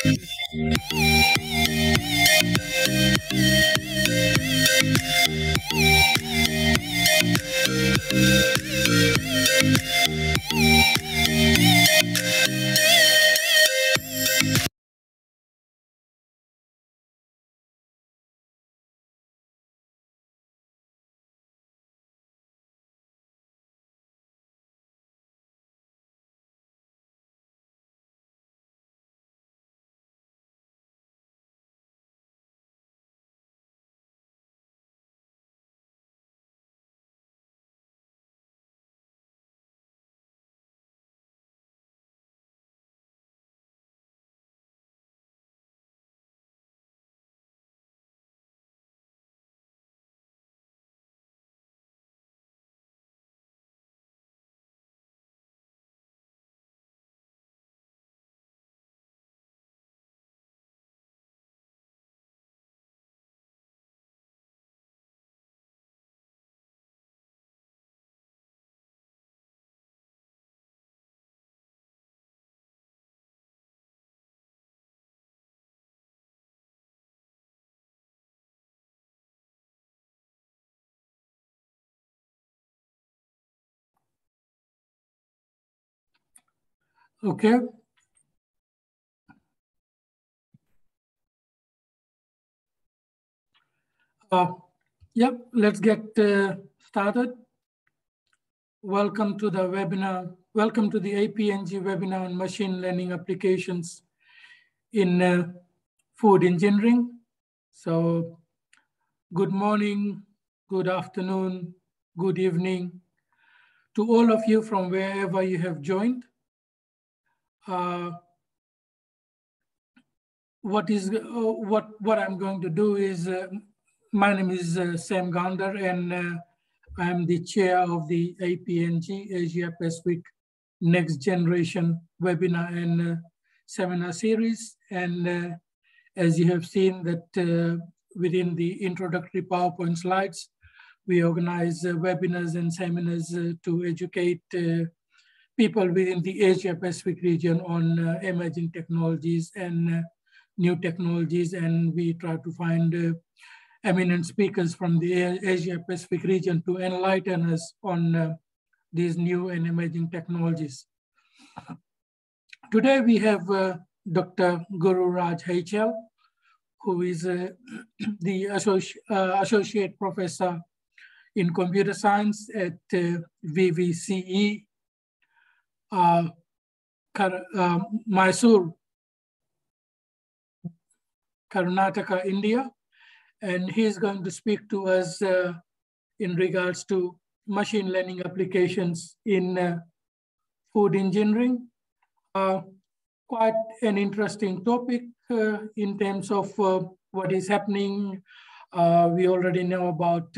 Okay. Yep, let's get started. Welcome to the webinar. Welcome to the APNG webinar on machine learning applications in food engineering. So good morning, good afternoon, good evening to all of you from wherever you have joined. What I'm going to do is, my name is Sam Gander, and I'm the chair of the APNG Asia Pacific Next Generation webinar and seminar series. And as you have seen that within the introductory PowerPoint slides, we organize webinars and seminars to educate people within the Asia Pacific region on emerging technologies and new technologies. And we try to find eminent speakers from the Asia Pacific region to enlighten us on these new and emerging technologies. Today we have Dr. Gururaj HL, who is the Associate Professor in Computer Science at VVCE, Mysore, Karnataka, India. And he's going to speak to us in regards to machine learning applications in food engineering. Quite an interesting topic in terms of what is happening. We already know about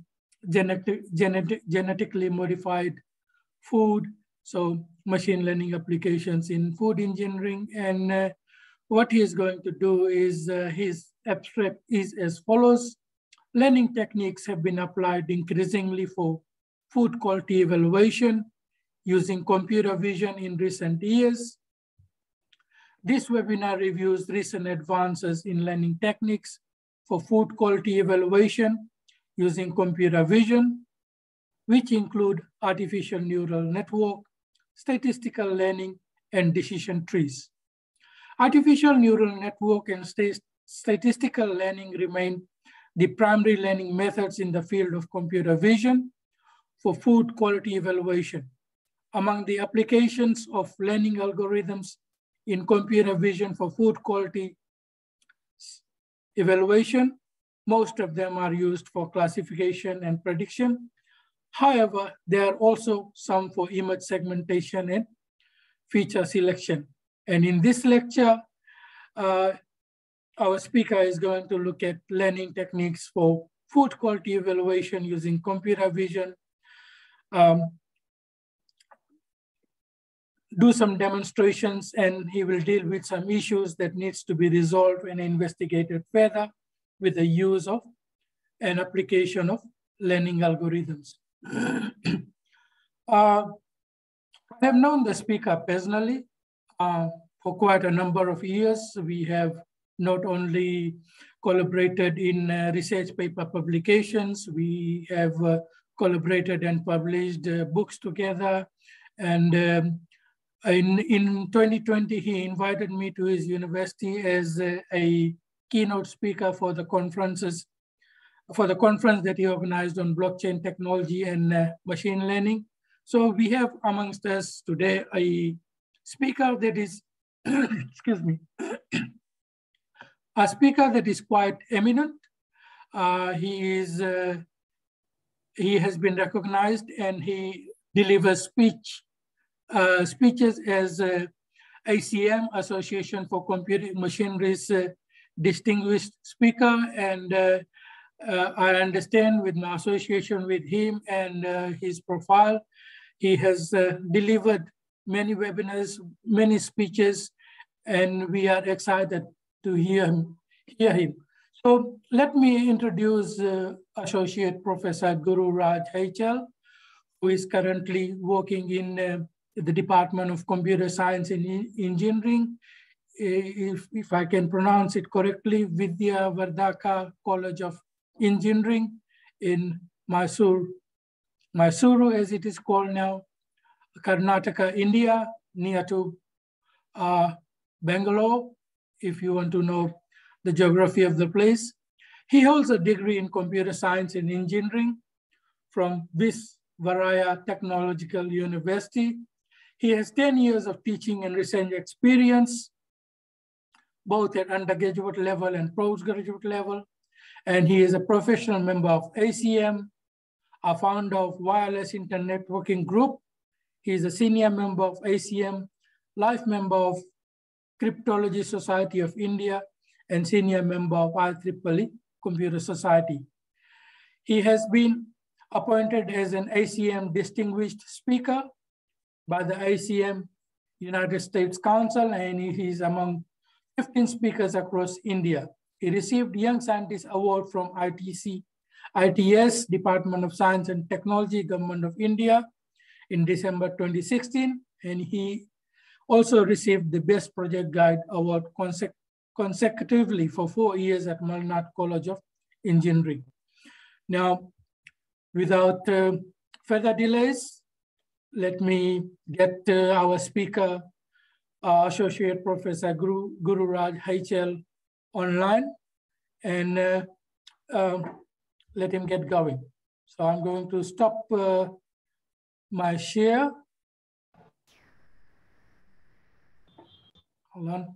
genetically modified food, so machine learning applications in food engineering. And what he is going to do is his abstract is as follows. Learning techniques have been applied increasingly for food quality evaluation using computer vision in recent years. This webinar reviews recent advances in learning techniques for food quality evaluation using computer vision, which include artificial neural network, statistical learning, and decision trees. Artificial neural network and statistical learning remain the primary learning methods in the field of computer vision for food quality evaluation. Among the applications of learning algorithms in computer vision for food quality evaluation, most of them are used for classification and prediction. However, there are also some for image segmentation and feature selection. And in this lecture, our speaker is going to look at learning techniques for food quality evaluation using computer vision, do some demonstrations, and he will deal with some issues that needs to be resolved and investigated further with the use of an application of learning algorithms. I have known the speaker personally for quite a number of years. We have not only collaborated in research paper publications, we have collaborated and published books together. And in 2020, he invited me to his university as a keynote speaker for the conference that he organized on blockchain technology and machine learning. So we have amongst us today a speaker that is, excuse me, a speaker that is quite eminent. He has been recognized and he delivers speeches as ACM, Association for Computing Machinery's distinguished speaker. And I understand with my association with him and his profile, he has delivered many webinars, many speeches, and we are excited to hear him. So let me introduce Associate Professor Gururaj HL, who is currently working in the Department of Computer Science and Engineering, if I can pronounce it correctly, Vidya Vardhaka College of Engineering in Mysuru, as it is called now, Karnataka, India, near to Bangalore, if you want to know the geography of the place. He holds a degree in computer science and engineering from Visvaraya Technological University. He has 10 years of teaching and research experience, both at undergraduate level and postgraduate level. And he is a professional member of ACM, a founder of Wireless Internet Working Group. He is a senior member of ACM, life member of Cryptology Society of India, and senior member of IEEE Computer Society. He has been appointed as an ACM Distinguished Speaker by the ACM United States Council, and he is among 15 speakers across India. He received Young Scientist Award from ITS, Department of Science and Technology, Government of India in December 2016, and he also received the Best Project Guide Award consecutively for 4 years at Malnad College of Engineering. Now, without further delays, let me get our speaker, Associate Professor Gururaj HL online, and let him get going. So I'm going to stop my share. Hold on.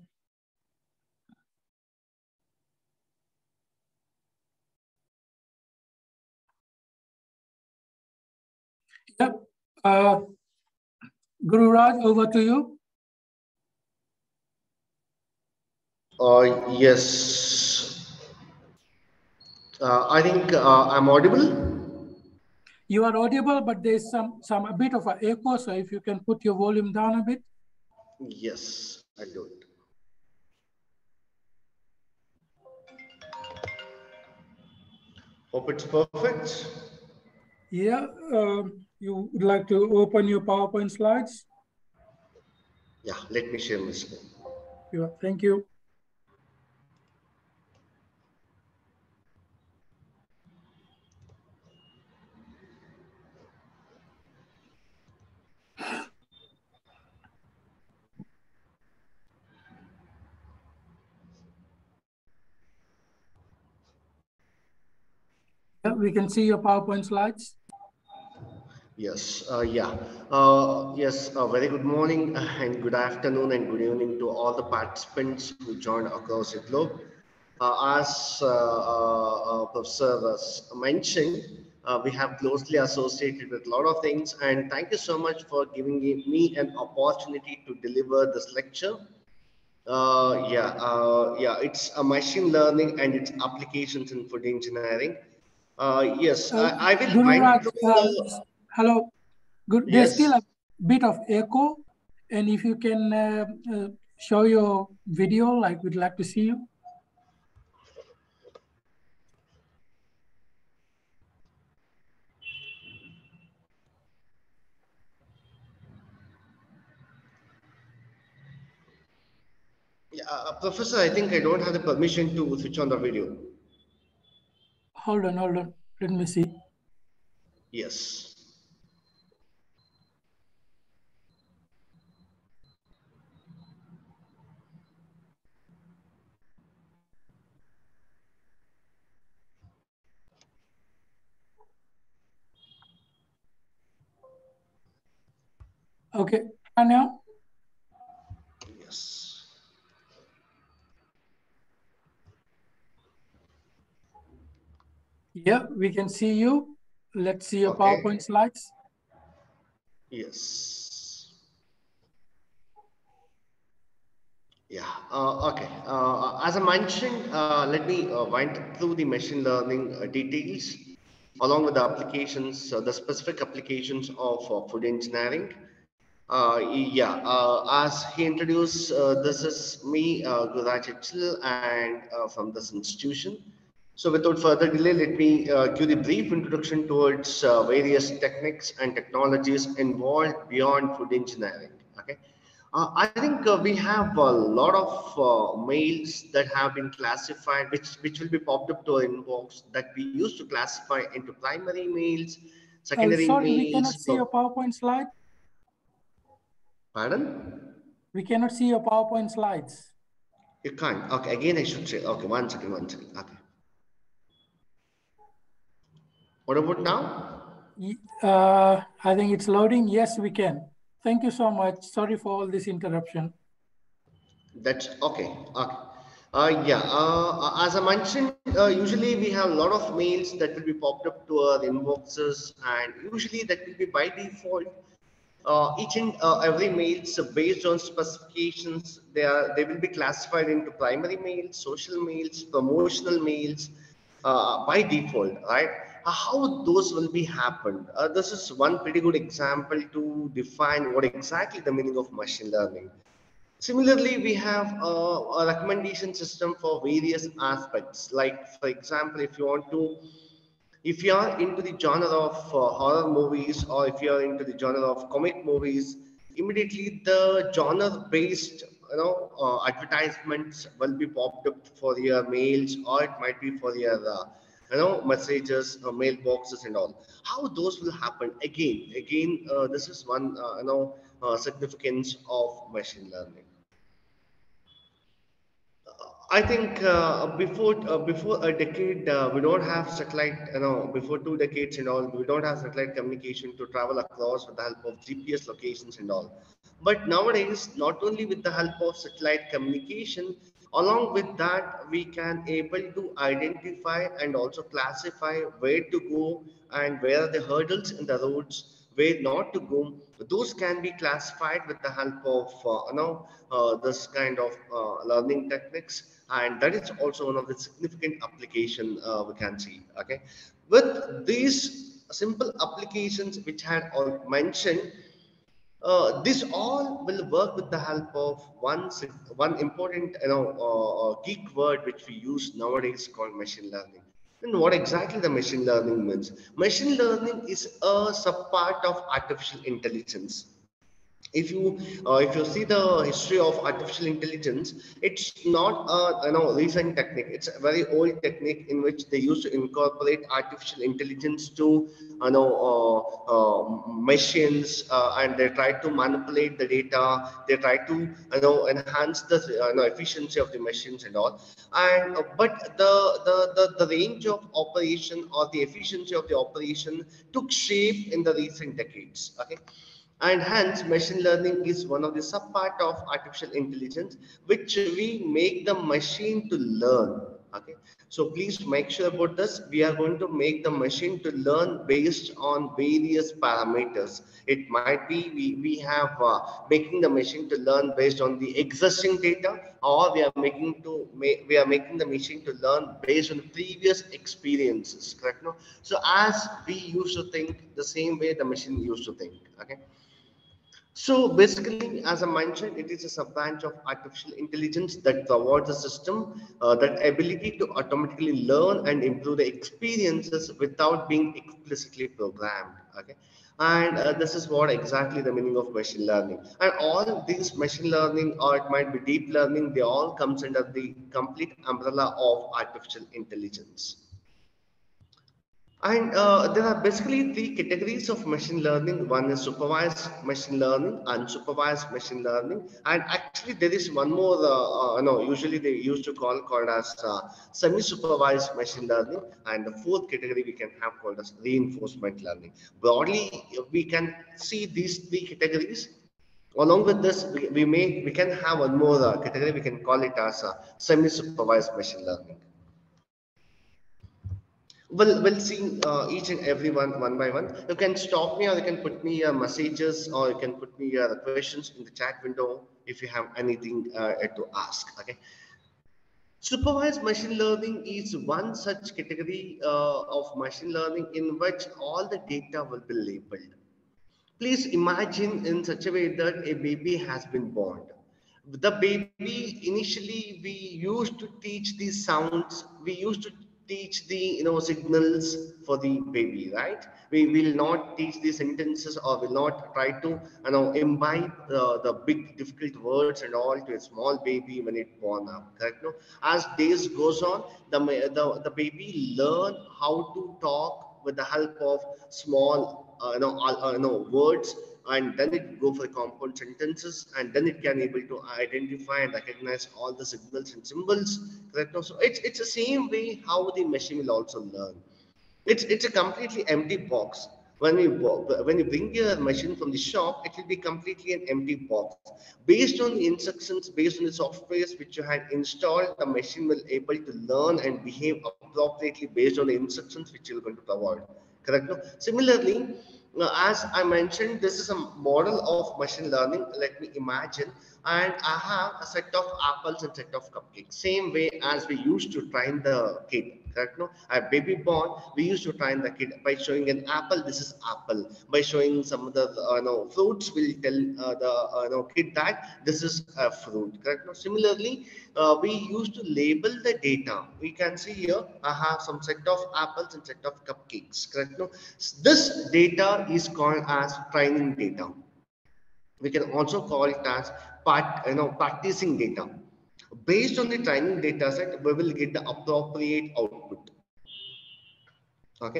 Yep. Gururaj, over to you. Yes. I think I'm audible. You are audible, but there's a bit of an echo. So if you can put your volume down a bit. Yes, I'll do it. Hope it's perfect. Yeah. You would like to open your PowerPoint slides? Yeah, let me share my screen. Yeah, thank you. Yeah, we can see your PowerPoint slides. Yes, yes, very good morning and good afternoon and good evening to all the participants who joined across the globe. As Professor mentioned, we have closely associated with a lot of things, and thank you so much for giving me an opportunity to deliver this lecture. It's a machine learning and its applications in food engineering. Yes, I will Gururaj, went through the hello. There's still yes. a bit of echo, and if you can show your video, like we'd like to see you. Yeah, Professor, I think I don't have the permission to switch on the video. Hold on. Let me see. Yes. Okay, and now, Yes. yeah, we can see you. Let's see your PowerPoint Okay. slides. Yes. Yeah. Okay. As I mentioned, let me wind through the machine learning details along with the applications, the specific applications of food engineering. Yeah, as he introduced, this is me, Gururaj, and from this institution. So without further delay, let me give the brief introduction towards various techniques and technologies involved beyond food engineering. Okay. I think we have a lot of mails that have been classified, which will be popped up to our inbox that we used to classify into primary mails, secondary Sorry, we cannot mails. see your PowerPoint slide. Pardon? We cannot see your PowerPoint slides. You can't. Okay, again I should say. Okay, one second, one second. Okay. What about now? I think it's loading. Yes, we can. Thank you so much. Sorry for all this interruption. That's okay. Okay. Yeah. As I mentioned, usually we have a lot of mails that will be popped up to our inboxes, and usually that will be by default. Each and every mails based on specifications, they will be classified into primary mails, social mails, promotional mails by default, right? How those will be happened? This is one pretty good example to define what exactly the meaning of machine learning. Similarly, we have a recommendation system for various aspects. Like, for example, if you are into the genre of horror movies, or if you are into the genre of comic movies, immediately the genre-based, advertisements will be popped up for your mails, or it might be for your messages, mailboxes, and all. How those will happen? Again, this is one significance of machine learning. I think before a decade, we don't have satellite. Before 2 decades and all, we don't have satellite communication to travel across with the help of GPS locations and all. But nowadays, not only with the help of satellite communication, along with that, we can able to identify and also classify where to go and where are the hurdles in the roads, where not to go. Those can be classified with the help of this kind of learning techniques, and that is also one of the significant application we can see. Okay, with these simple applications which had all mentioned, this all will work with the help of one important geek word which we use nowadays called machine learning. And what exactly the machine learning means? Machine learning is a subpart of artificial intelligence. If you see the history of artificial intelligence, it's not a recent technique. It's a very old technique in which they used to incorporate artificial intelligence to machines, and they try to manipulate the data. They try to enhance the efficiency of the machines and all. And but the range of operation or the efficiency of the operation took shape in the recent decades. Okay, and hence machine learning is one of the subpart of artificial intelligence which we make the machine to learn. Okay, so please make sure about this. We are going to make the machine to learn based on various parameters. It might be we have making the machine to learn based on the existing data, or we are making the machine to learn based on previous experiences, correct? No, so as we used to think the same way the machine used to think. Okay, so basically, as I mentioned, it is a sub branch of artificial intelligence that provides a system that ability to automatically learn and improve the experiences without being explicitly programmed. Okay, And this is what exactly the meaning of machine learning. And all these machine learning, or it might be deep learning, they all comes under the complete umbrella of artificial intelligence. And there are basically three categories of machine learning. One is supervised machine learning, unsupervised machine learning, and actually there is one more. No, usually they used to called as semi-supervised machine learning, and the fourth category we can have called as reinforcement learning. Broadly, we can see these three categories. Along with this, we can have one more category. We can call it as semi-supervised machine learning. We'll see each and every one by one. You can stop me, or you can put me messages, or you can put me questions in the chat window if you have anything to ask. Okay. Supervised machine learning is one such category of machine learning in which all the data will be labeled. Please imagine in such a way that a baby has been born. The baby, initially we used to teach these sounds, we used to teach the signals for the baby, right? We will not teach the sentences, or will not try to imbibe the big difficult words and all to a small baby when it born up, correct? No, as days goes on, the baby learn how to talk with the help of small words, and then it go for compound sentences, and then it can able to identify and recognize all the signals and symbols, correct? No? So it's the same way how the machine will also learn. It's a completely empty box. When you bring your machine from the shop, it will be completely an empty box. Based on the instructions, based on the softwares which you had installed, the machine will able to learn and behave appropriately based on the instructions which you're going to provide. Correct? No? Similarly, as I mentioned, this is a model of machine learning. Let me imagine, and I have a set of apples and set of cupcakes. Same way as we used to train the kid. Correct? No, a baby born, we used to train the kid by showing an apple. This is apple. By showing some of the fruits, will tell the kid that this is a fruit. Correct? No, similarly, we used to label the data. We can see here I have some set of apples and set of cupcakes. Correct? No, this data is called as training data. We can also call it as practicing data. Based on the training data set, we will get the appropriate output. Okay,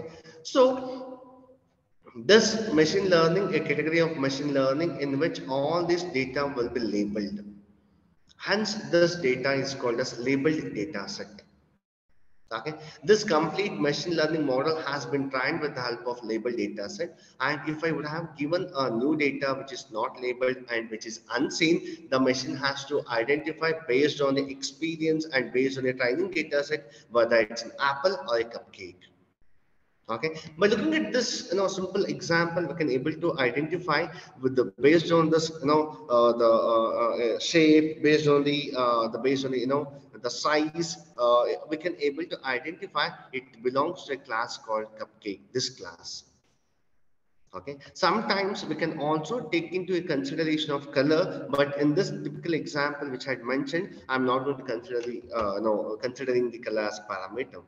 so this machine learning, a category of machine learning in which all this data will be labeled. Hence, this data is called as labeled data set. Okay, this complete machine learning model has been trained with the help of labeled data set. And if I would have given a new data which is not labeled and which is unseen, the machine has to identify based on the experience and based on the training data set whether it's an apple or a cupcake. Okay, by looking at this simple example, we can able to identify with the based on this the shape, based on the based on the size, we can able to identify it belongs to a class called cupcake, this class. Okay, sometimes we can also take into a consideration of color, but in this typical example which I had mentioned, I'm not going to consider the no considering the color as parameter.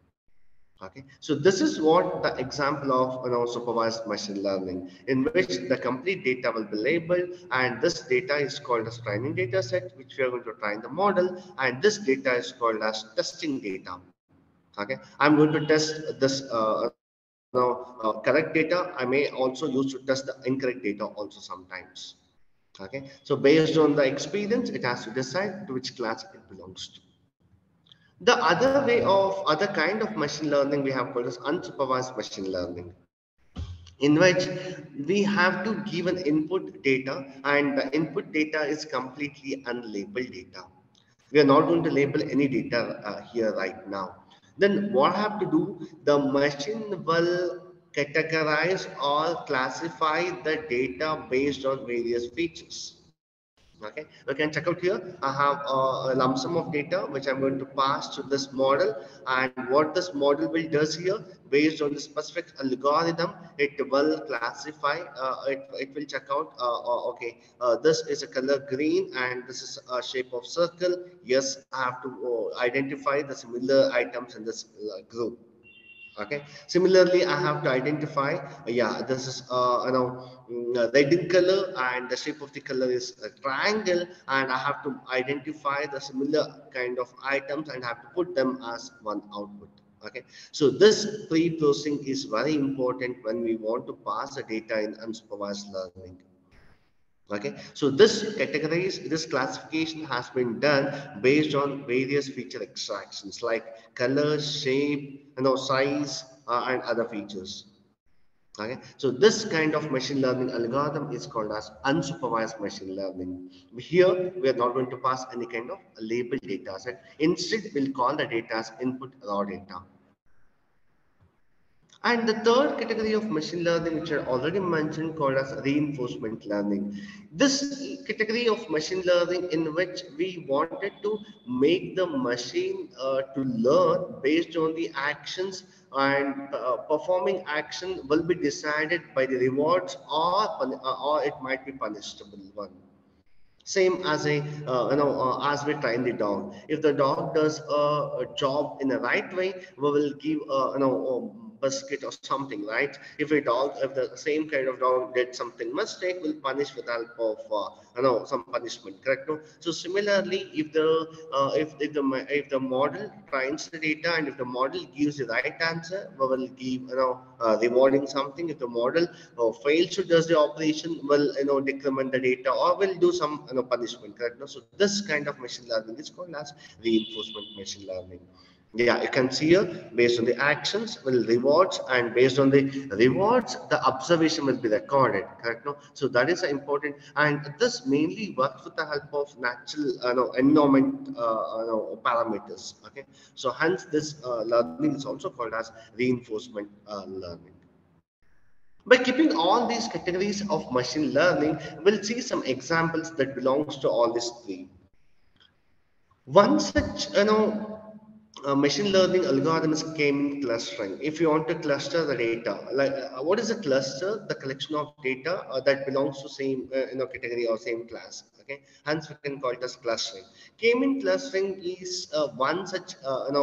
Okay, so this is what the example of supervised machine learning, in which the complete data will be labeled, and this data is called as training data set, which we are going to train the model, and this data is called as testing data. Okay, I'm going to test this correct data. I may also use to test the incorrect data also sometimes. Okay, so based on the experience, it has to decide to which class it belongs to. The other way of other kind of machine learning we have called as unsupervised machine learning, in which we have to give an input data, and the input data is completely unlabeled data. We are not going to label any data here right now. Then what I have to do? The machine will categorize or classify the data based on various features. Okay, we can check out here. I have a lump sum of data which I'm going to pass to this model, and what this model will does here, based on the specific algorithm, it will classify. It will check out. Okay, this is a color green, and this is a shape of circle. Yes, I have to identify the similar items in this group. Okay. Similarly, I have to identify, yeah, this is red in color, and the shape of the color is a triangle, and I have to identify the similar kind of items and have to put them as one output. Okay. So this pre-processing is very important when we want to pass the data in unsupervised learning. Okay, so this classification has been done based on various feature extractions like color, shape, size, and other features. Okay, so this kind of machine learning algorithm is called as unsupervised machine learning. Here we are not going to pass any kind of labeled data set. Instead, we'll call the data as input raw data. And the third category of machine learning, which I already mentioned, called as reinforcement learning. This category of machine learning in which we wanted to make the machine to learn based on the actions, and performing action will be decided by the rewards, or it might be punishable one. Same as as we train the dog. If the dog does a job in the right way, we will give a biscuit or something, right? If the same kind of dog did something mistake, we'll punish with the help of some punishment, correct? No? So similarly, if the model trains the data, and if the model gives the right answer, we will give rewarding something. If the model fails to does the operation, will decrement the data, or will do some punishment, correct? No? So this kind of machine learning is called as reinforcement machine learning. Yeah, you can see here, based on the actions will rewards, and based on the rewards the observation will be recorded, correct? No? So that is important, and this mainly works with the help of natural environment parameters. Okay, so hence this learning is also called as reinforcement learning. By keeping all these categories of machine learning, we'll see some examples that belongs to all these three. One such, machine learning algorithm is k-means clustering. If you want to cluster the data, like what is a cluster? The collection of data that belongs to same category or same class. Okay, hence we can call it as clustering. K-means clustering is one such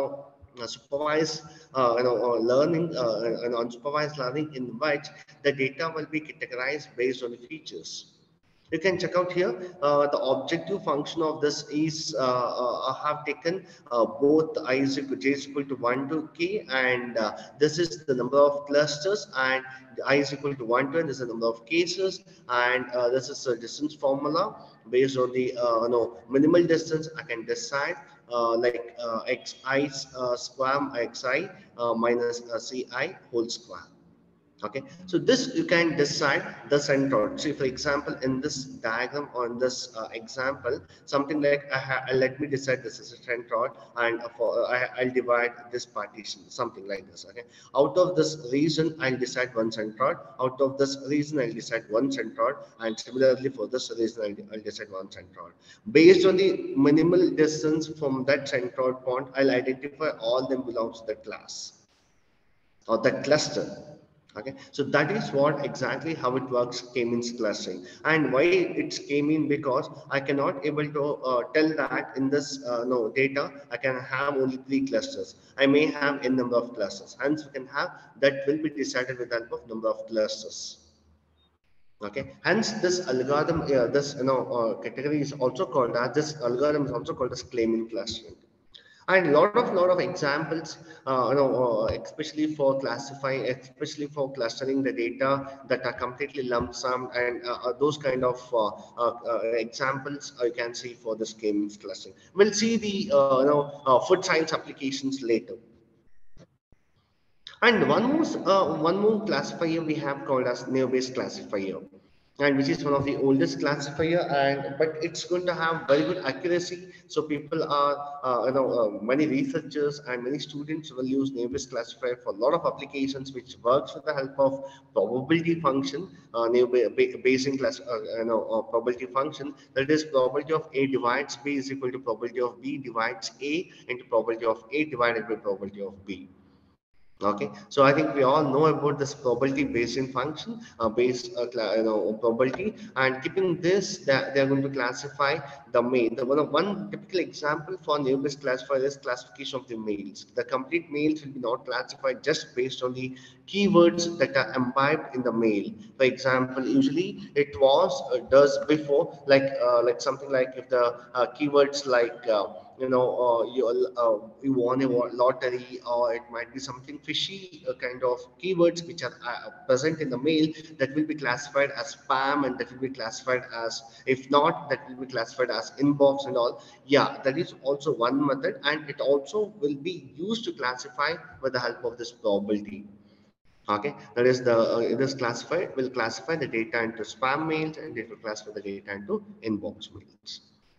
supervised learning and unsupervised learning in which the data will be categorized based on the features. You can check out here. The objective function of this is have taken both I is equal, j is equal to 1 to k, and this is the number of clusters, and I is equal to 1 to n. This is the number of cases, and this is a distance formula based on the minimal distance. I can decide like xi square xi minus ci whole square. Okay, so this you can decide the centroid. See, for example, in this diagram or in this example, something like let me decide this is a centroid, and I'll divide this partition, something like this. Okay, out of this region I'll decide one centroid, out of this region I'll decide one centroid, and similarly for this region I'll decide one centroid. Based on the minimal distance from that centroid point, I'll identify all them belongs to the class or the cluster. Okay, so that is what exactly how it works, k-means clustering. And why it's k-mean? Because I cannot able to tell that in this data I can have only 3 clusters. I may have n number of clusters, hence we can have that will be decided with the help of number of clusters. Okay, hence this algorithm, this category is also called as, this algorithm is also called as k-mean clustering. And lot of examples, especially for classifying, especially for clustering the data that are completely lump sum, and those kind of examples you can see for this k-means clustering. We'll see the food science applications later. And one more classifier we have called as naive-Bayes classifier, and which is one of the oldest classifier, and but it's going to have very good accuracy. So people are, many researchers and many students will use naive-Bayes classifier for a lot of applications, which works with the help of probability function, Bayesian class, probability function. That is, probability of A divides B is equal to probability of B divides A into probability of A divided by probability of B. Okay, so I think we all know about this probability Bayesian function, based probability, and keeping this, they are going to classify the mail. One typical example for name-based classifier is classification of the mails. The complete mails will be not classified just based on the keywords that are imbibed in the mail. For example, usually it was does before, like something like if the keywords like you won a lottery, or it might be something fishy kind of keywords which are present in the mail, that will be classified as spam, and that will be classified as, if not, that will be classified as inbox and all. Yeah, that is also one method, and it also will be used to classify with the help of this probability. Okay, that is this classifier will classify the data into spam mails, and it will classify the data into inbox mails.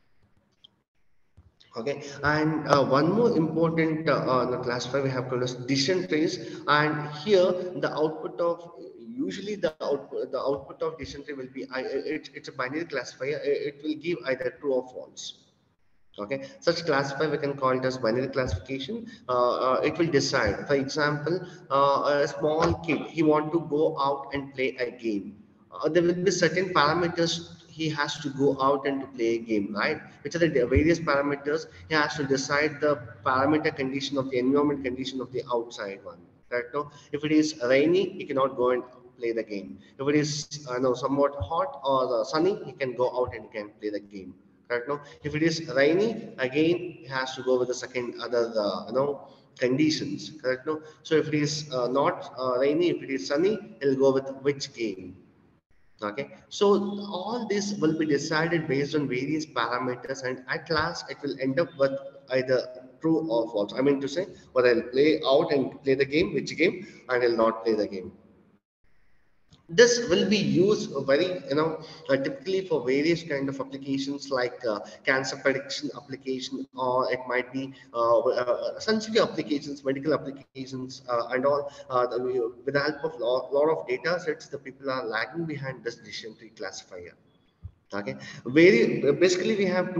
Okay, and one more important classifier we have called as decision trees, and here the output of, usually the output of decision tree will be it's a binary classifier. It will give either true or false. Okay, such classifier we can call it as binary classification. It will decide, for example, a small kid, he want to go out and play a game. There will be certain parameters he has to go out and to play a game, right? Which are the various parameters. He has to decide the parameter condition of the environment condition of the outside one, right? No, if it is rainy, he cannot go and play the game. If it is somewhat hot or sunny, he can go out and he can play the game. Correct? No, if it is rainy, again he has to go with the second other conditions. Correct? No, so if it is not rainy, if it is sunny, he'll go with which game. Okay, so all this will be decided based on various parameters, and at last it will end up with either true or false. I mean to say, whether I'll play out and play the game, which game, and I'll not play the game. This will be used typically for various kind of applications like cancer prediction application, or it might be sensitive applications, medical applications, and all. With the help of lot of data sets, the people are lagging behind this decision tree classifier. Okay, very basically we have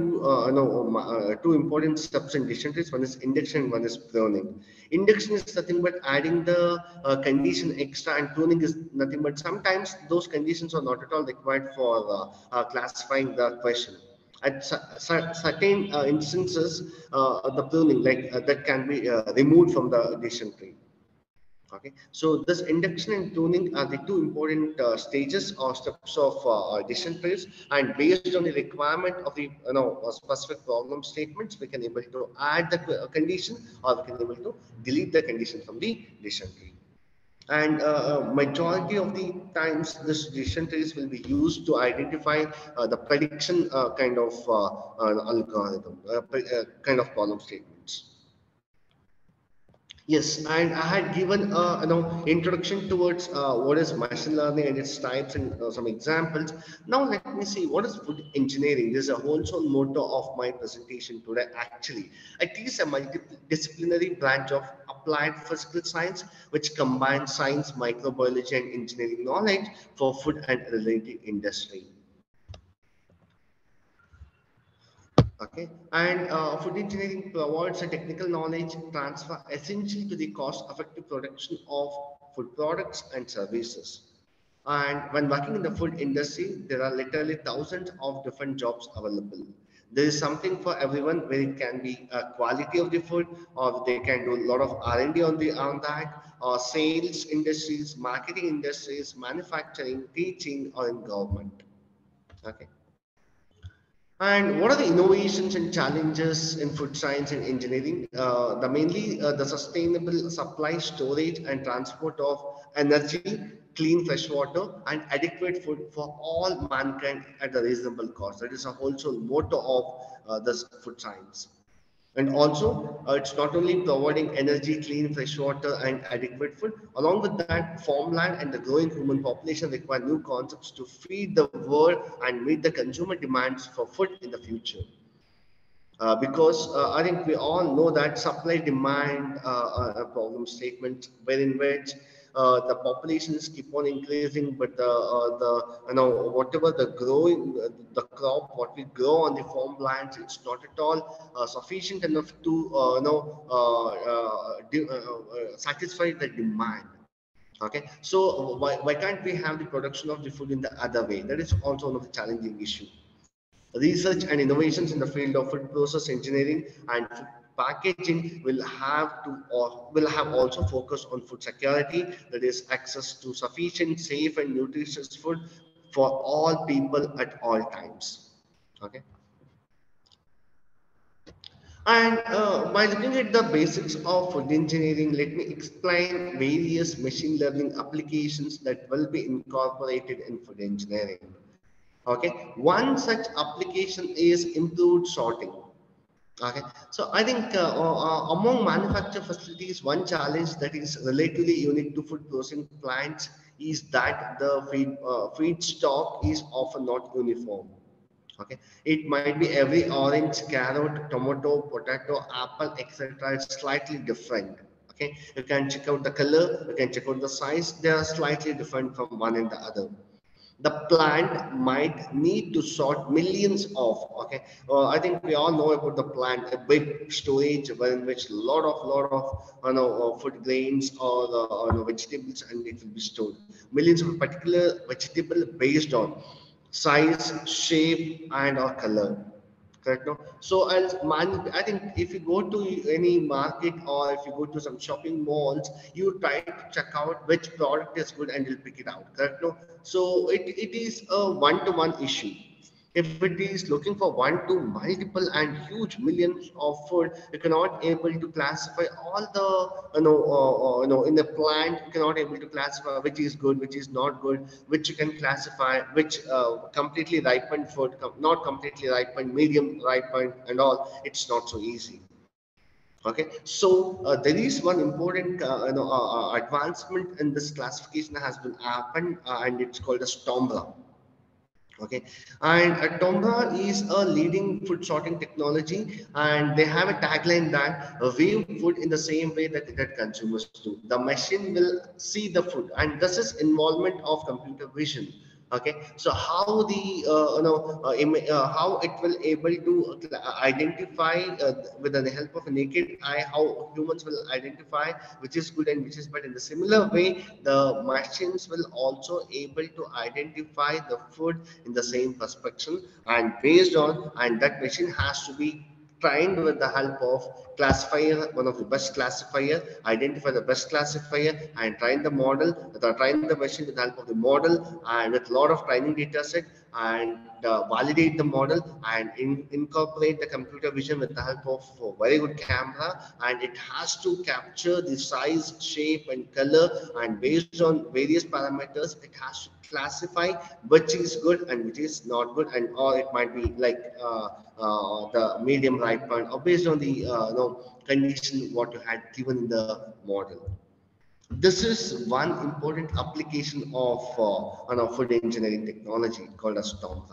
two important steps in decision trees. One is induction, one is pruning. Induction is nothing but adding the condition extra, and pruning is nothing but sometimes those conditions are not at all required for classifying the question. At certain instances, the pruning that can be removed from the decision tree. Okay, so this induction and tuning are the two important stages or steps of decision trees, and based on the requirement of the specific problem statements, we can able to add the condition, or we can able to delete the condition from the decision tree. And majority of the times, this decision trees will be used to identify the prediction kind of algorithm, kind of problem statements. Yes, and I had given introduction towards what is machine learning and its types, and some examples. Now let me see what is food engineering. This is a whole motto of my presentation today. Actually, it is a multidisciplinary branch of applied physical science which combines science, microbiology, and engineering knowledge for food and related industry. Okay, and food engineering provides a technical knowledge transfer essential to the cost-effective production of food products and services. And when working in the food industry, there are literally thousands of different jobs available. There is something for everyone, where it can be quality of the food, or they can do a lot of R&D on that, or sales industries, marketing industries, manufacturing, teaching, or in government. Okay. And what are the innovations and challenges in food science and engineering? The sustainable supply, storage, and transport of energy, clean fresh water, and adequate food for all mankind at a reasonable cost. That is a whole motto of this food science. And also, it's not only providing energy, clean, fresh water, and adequate food. Along with that, farmland and the growing human population require new concepts to feed the world and meet the consumer demands for food in the future. Because I think we all know that supply demand problem statement, wherein which the populations keep on increasing, but whatever the growing the crop what we grow on the farmlands, it's not at all sufficient enough to satisfy the demand. Okay, so why can't we have the production of the food in the other way? That is also one of the challenging issue. Research and innovations in the field of food process engineering and food packaging will have also focused on food security, that is access to sufficient, safe, and nutritious food for all people at all times. Okay. And by looking at the basics of food engineering, let me explain various machine learning applications that will be incorporated in food engineering. Okay, one such application is improved sorting. Okay, so I think among manufacture facilities, one challenge that is relatively unique to food processing plants is that the feed stock is often not uniform. Okay, it might be every orange, carrot, tomato, potato, apple, etc. It's slightly different. Okay, you can check out the color, you can check out the size. They are slightly different from one and the other. The plant might need to sort millions of, okay, I think we all know about the plant, a big storage in which lot of food grains or vegetables, and it will be stored millions of particular vegetable based on size, shape, and or color. Correct, no? So as man, I think if you go to any market or if you go to some shopping malls, you try to check out which product is good and you'll pick it out. Correct, no? So it is a one-to-one issue. If it is looking for one to multiple and huge millions of food, you cannot able to classify all the in the plant. You cannot able to classify which is good, which is not good, which you can classify, which completely ripened food, not completely ripened, medium ripened, and all. It's not so easy. Okay, so there is one important advancement in this classification that has been happened, and it's called as Tombra. Okay, and Tonga is a leading food sorting technology, and they have a tagline that view food in the same way that consumers do. The machine will see the food, and this is involvement of computer vision. Okay, so how the how it will able to identify with the help of a naked eye, how humans will identify which is good and which is bad. In the similar way, the machines will also able to identify the food in the same perspective, and based on, and that machine has to be trained with the help of classifier, one of the best classifier, identify the best classifier, and train the model, train the machine with the help of the model, and with a lot of training data set, and validate the model, and incorporate the computer vision with the help of a very good camera, and it has to capture the size, shape, and color, and based on various parameters, it has to classify which is good and which is not good, and or it might be like the medium ripened, or based on the condition what you had given in the model. This is one important application of food engineering technology called as Tomra.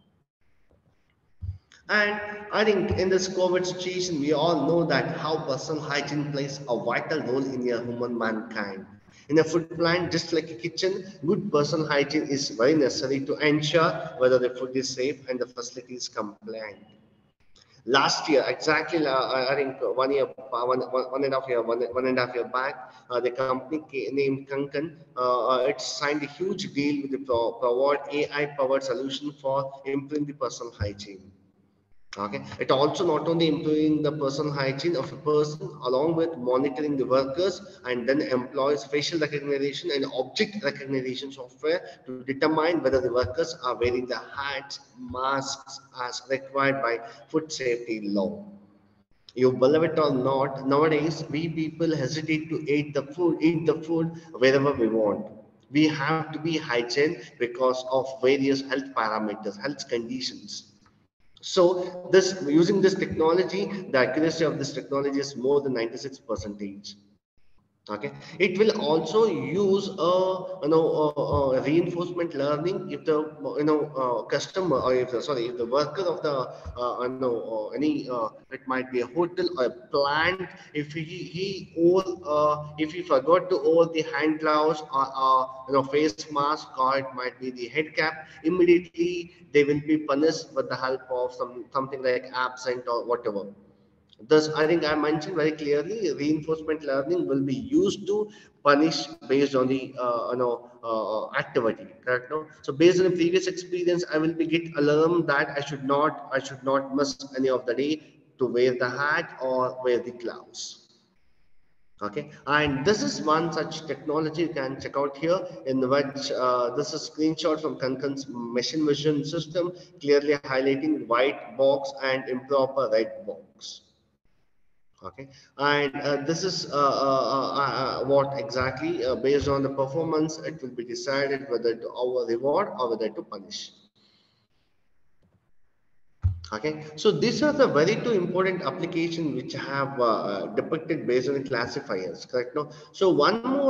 And I think in this COVID situation, we all know that how personal hygiene plays a vital role in a human mankind. In a food plant, just like a kitchen, good personal hygiene is very necessary to ensure whether the food is safe and the facility is compliant. Last year, exactly, I think 1 year, one and a half year, one and a half year back, the company named Kankan, it signed a huge deal with the provide AI-powered solution for improving the personal hygiene. Okay, it also not only improving the personal hygiene of a person, along with monitoring the workers, and then employs facial recognition and object recognition software to determine whether the workers are wearing the hats, masks as required by food safety law. You believe it or not, nowadays we people hesitate to eat the food wherever we want. We have to be hygiene because of various health parameters, health conditions. So this using this technology, the accuracy of this technology is more than 96 percentage. Okay, it will also use reinforcement learning if the customer, or if the, sorry, if the worker of the any it might be a hotel or a plant, if if he forgot to hold the hand gloves or face mask, or it might be the head cap, immediately they will be punished with the help of something like absent or whatever. Thus, I think I mentioned very clearly, reinforcement learning will be used to punish based on the activity. Correct? No. So based on the previous experience, I will be get alarmed that I should not miss any of the day to wear the hat or wear the gloves. Okay, and this is one such technology you can check out here, in which this is screenshot from Kankan's machine vision system, clearly highlighting white box and improper red box. Okay, and this is what exactly, based on the performance, it will be decided whether to our reward or whether to punish. Okay, so these are the very two important applications which have depicted based on the classifiers, correct? No, so one more,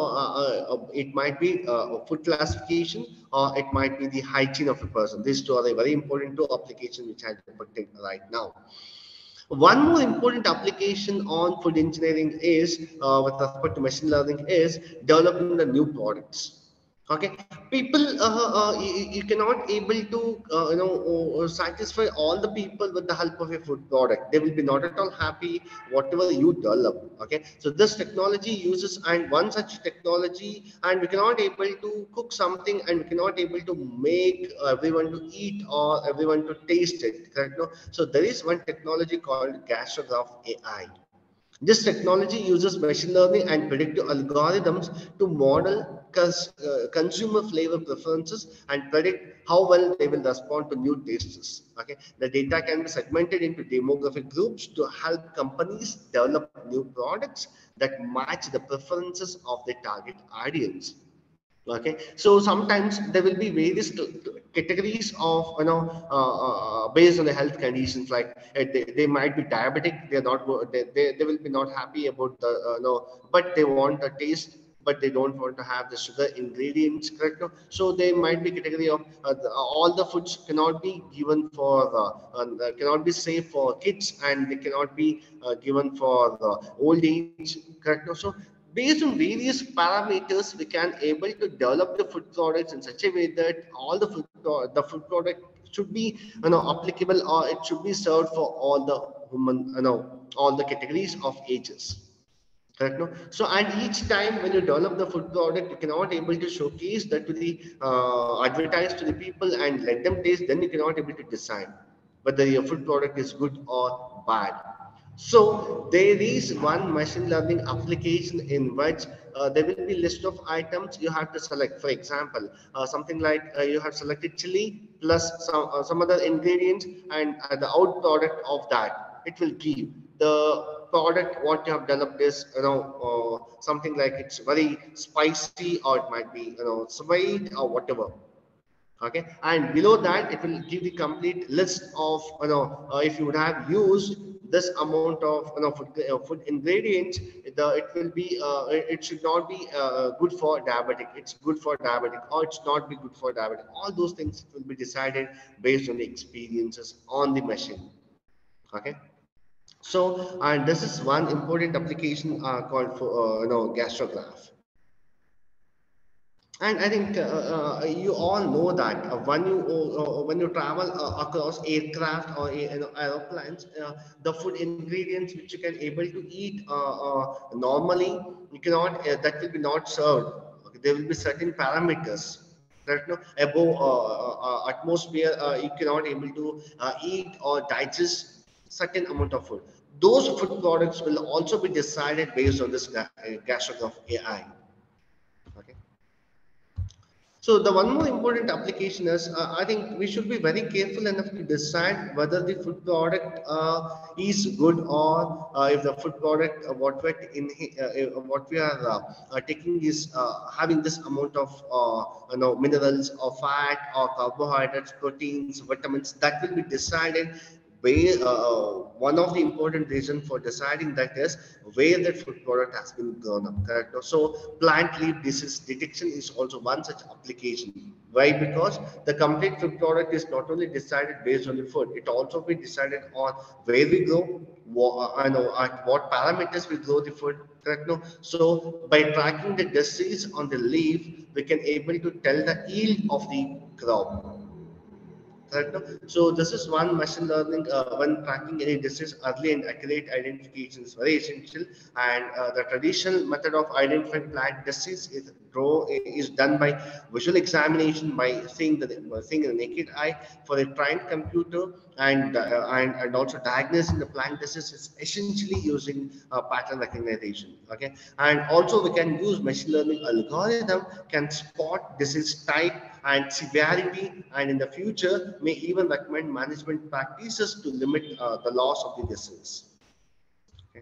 it might be a food classification, or it might be the hygiene of a person. These two are the very important two applications which are depicted right now. One more important application on food engineering is, with respect to machine learning, is developing the new products. Okay, people, you cannot able to satisfy all the people with the help of a food product. They will be not at all happy whatever you develop. Okay, so this technology uses, and one such technology, and we cannot able to cook something, and we cannot able to make everyone to eat or everyone to taste it, correct? No, so there is one technology called gastrograph AI. This technology uses machine learning and predictive algorithms to model consumer flavor preferences and predict how well they will respond to new tastes. Okay, the data can be segmented into demographic groups to help companies develop new products that match the preferences of their target audience. Okay, so sometimes there will be various categories of based on the health conditions, like they might be diabetic, they're not they will be not happy about the no, but they want a taste, but they don't want to have the sugar ingredients, correct? No? So they might be category of all the foods cannot be given for cannot be safe for kids, and they cannot be given for old age, correct? No? So based on various parameters, we can able to develop the food products in such a way that all the food product should be applicable, or it should be served for all the human, all the categories of ages, correct? No, so and each time when you develop the food product, you cannot able to showcase that to the advertise to the people and let them taste, then you cannot able to decide whether your food product is good or bad. So there is one machine learning application in which there will be list of items you have to select. For example, something like you have selected chili plus some other ingredients, and the out product of that, it will give the product what you have developed is something like it's very spicy, or it might be sweet or whatever. Okay, and below that it will give the complete list of if you would have used this amount of food ingredients, it will be it should not be good for diabetic, it's good for diabetic, or it's not be good for diabetic. All those things will be decided based on the experiences on the machine. Okay, so and this is one important application called for gastrograph. And I think you all know that when you travel across aircraft or aeroplanes, the food ingredients which you can able to eat normally, you cannot that will be not served. Okay, there will be certain parameters. Right, no, above atmosphere, you cannot able to eat or digest certain amount of food. Those food products will also be decided based on this gastrograph AI. Okay. So the one more important application is, I think we should be very careful enough to decide whether the food product is good, or if the food product what we are taking is having this amount of minerals or fat or carbohydrates, proteins, vitamins, that will be decided where one of the important reasons for deciding that is where that food product has been grown up, correct? So plant leaf disease detection is also one such application. Why? Because the complete food product is not only decided based on the food, it also be decided on where we grow, at what parameters we grow the food, correct? No, so by tracking the disease on the leaf, we can able to tell the yield of the crop. Correct. No? So this is one machine learning when tracking any disease early and accurate identification is very essential. And the traditional method of identifying plant disease is done by visual examination by seeing the naked eye. For a trained computer, and also diagnosing the plant disease is essentially using pattern recognition. Okay, and also we can use machine learning algorithm can spot disease type and severity, and in the future may even recommend management practices to limit the loss of the disease. Okay.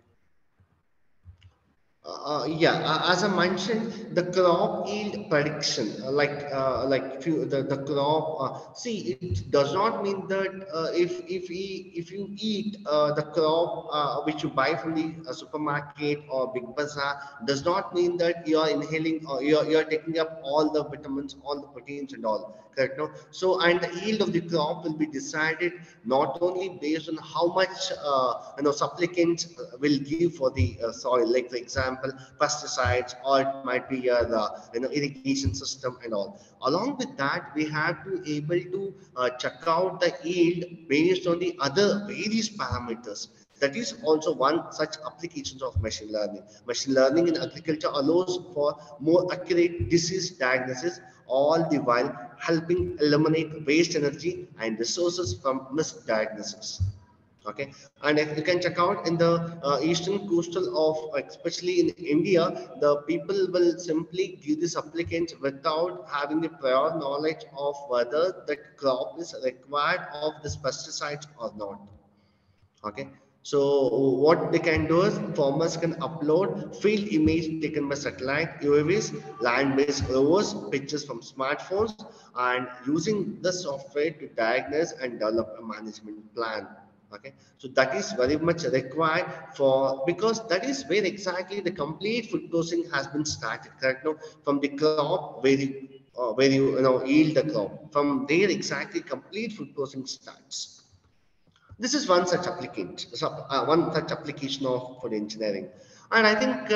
Yeah, as I mentioned, the crop yield prediction, the crop. See, it does not mean that if you eat the crop which you buy from the supermarket or big bazaar, does not mean that you are inhaling or you are taking up all the vitamins, all the proteins and all. Correct? No. So, and the yield of the crop will be decided not only based on how much supplicants will give for the soil, like for example pesticides, or it might be the irrigation system and all. Along with that, we have to able to check out the yield based on the other various parameters. That is also one such applications of machine learning. Machine learning in agriculture allows for more accurate disease diagnosis, all the while helping eliminate waste energy and resources from misdiagnosis. Okay, and if you can check out in the eastern coastal of, especially in India, the people will simply give this applicant without having the prior knowledge of whether that crop is required of this pesticides or not. Okay, so what they can do is farmers can upload field image taken by satellite, UAVs, land-based rovers, pictures from smartphones, and using the software to diagnose and develop a management plan. Okay, so that is very much required for, because that is where exactly the complete food processing has been started. Correct? No, from the crop where you yield the crop, from there exactly complete food processing starts. This is one such application of food engineering, and I think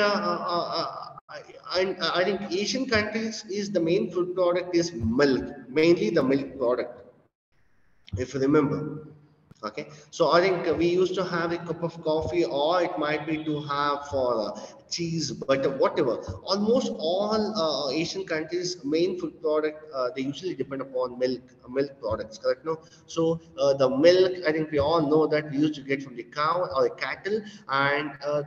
I think Asian countries is the main food product is milk, mainly the milk product, if you remember. Okay, so I think we used to have a cup of coffee, or it might be to have for cheese, butter, whatever. Almost all Asian countries main food product, they usually depend upon milk products, correct? No, so the milk, I think we all know that we used to get from the cow or the cattle, and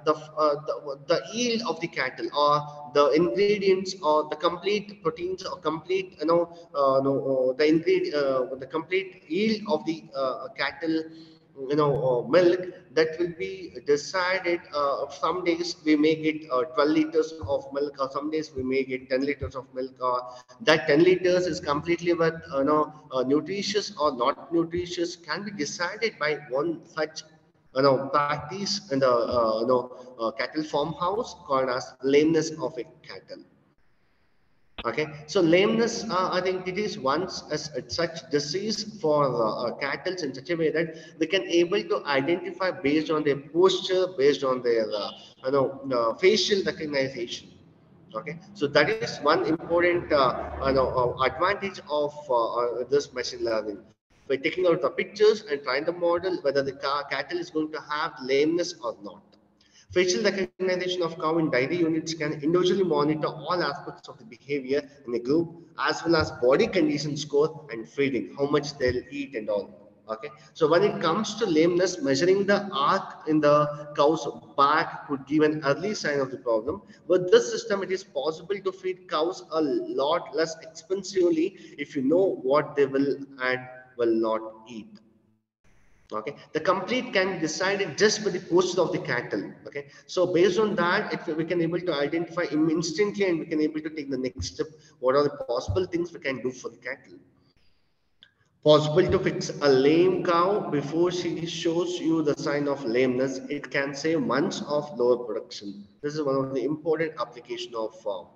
the yield of the cattle, or the ingredients, or the complete proteins, or complete no the the complete yield of the cattle, milk, that will be decided. Some days we may get 12 liters of milk, or some days we may get 10 liters of milk, or that 10 liters is completely what nutritious or not nutritious can be decided by one such practice in the cattle farmhouse called as lameness of a cattle. Okay, so lameness, I think it is once as such disease for cattle in such a way that they can able to identify based on their posture, based on their facial recognition. Okay, so that is one important advantage of this machine learning. By taking out the pictures and trying the model whether the cattle is going to have lameness or not. Facial recognition of cow in dairy units can individually monitor all aspects of the behavior in a group, as well as body condition score and feeding, how much they'll eat and all. Okay, so when it comes to lameness, measuring the arc in the cow's back could give an early sign of the problem. With this system, it is possible to feed cows a lot less expensively if you know what they will and will not eat. Okay, the complete can be decided just by the posture of the cattle. Okay, so based on that, we can able to identify him instantly, and we can able to take the next step. What are the possible things we can do for the cattle? Possible to fix a lame cow before she shows you the sign of lameness. It can save months of lower production. This is one of the important application of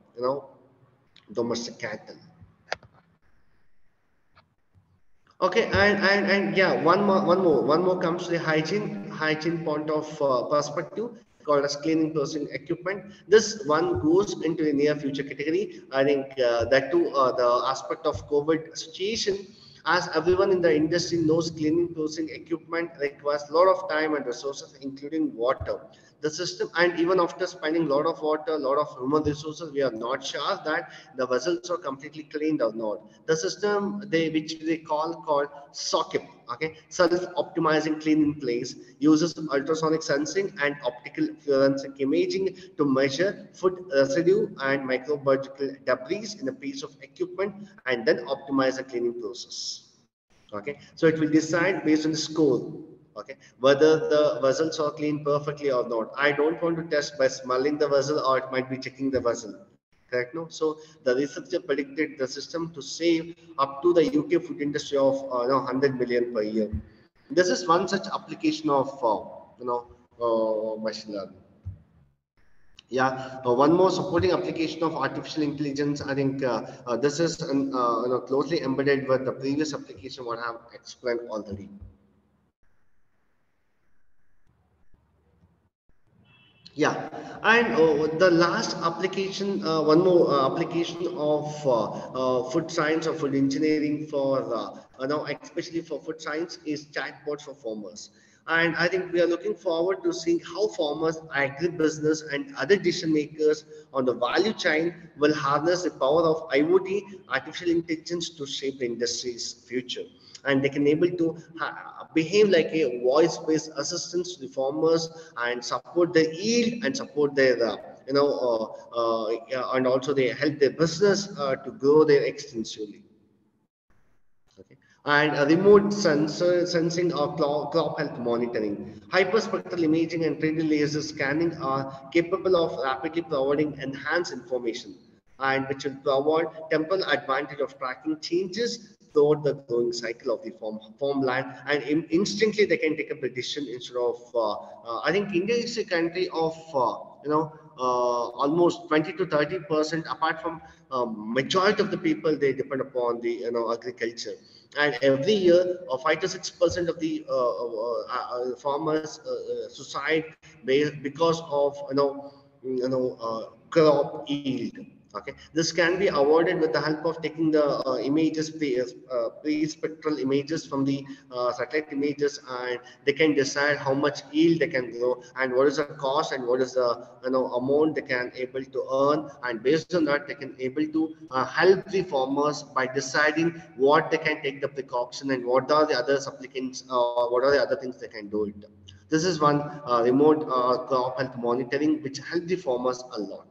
domestic cattle. Okay, and yeah, one more comes to the hygiene point of perspective, called as cleaning processing equipment. This one goes into the near future category. I think that too, the aspect of COVID situation. As everyone in the industry knows, cleaning processing equipment requires a lot of time and resources, including water. The system, and even after spending a lot of water, a lot of human resources, we are not sure that the vessels are completely cleaned or not. The system which they called socket, okay, self-optimizing cleaning place, uses ultrasonic sensing and optical forensic imaging to measure food residue and microbiological debris in a piece of equipment and then optimize the cleaning process. Okay, so it will decide based on the score, okay, whether the vessels are cleaned perfectly or not. I don't want to test by smelling the vessel, or it might be checking the vessel, correct? No, so the researcher predicted the system to save up to the UK food industry of 100 million per year. This is one such application of machine learning. Yeah, one more supporting application of artificial intelligence. I think this is closely embedded with the previous application what I have explained already. Yeah, and the last application, one more application of food science or food engineering for now, especially for food science, is chatbots for farmers. And I think we are looking forward to seeing how farmers, agribusiness, and other decision makers on the value chain will harness the power of IoT, artificial intelligence, to shape the industry's future. And they can able to behave like a voice-based assistance to the farmers and support their yield and support their yeah, and also they help their business to grow their extensively. Okay. And a remote sensing or crop health monitoring. Hyperspectral imaging and 3D laser scanning are capable of rapidly providing enhanced information, and which will provide temporal advantage of tracking changes throughout the growing cycle of the farmland, and instantly they can take up the decision instead of I think India is a country of almost 20 to 30%. Apart from majority of the people, they depend upon the agriculture, and every year 5 to 6% of the farmers suicide because of crop yield. Okay, this can be avoided with the help of taking the images, pre-spectral images from the satellite images, and they can decide how much yield they can grow and what is the cost and what is the amount they can able to earn, and based on that they can able to help the farmers by deciding what they can take the precaution and what are the other supplicants or what are the other things they can do it. This is one remote crop health monitoring which help the farmers a lot.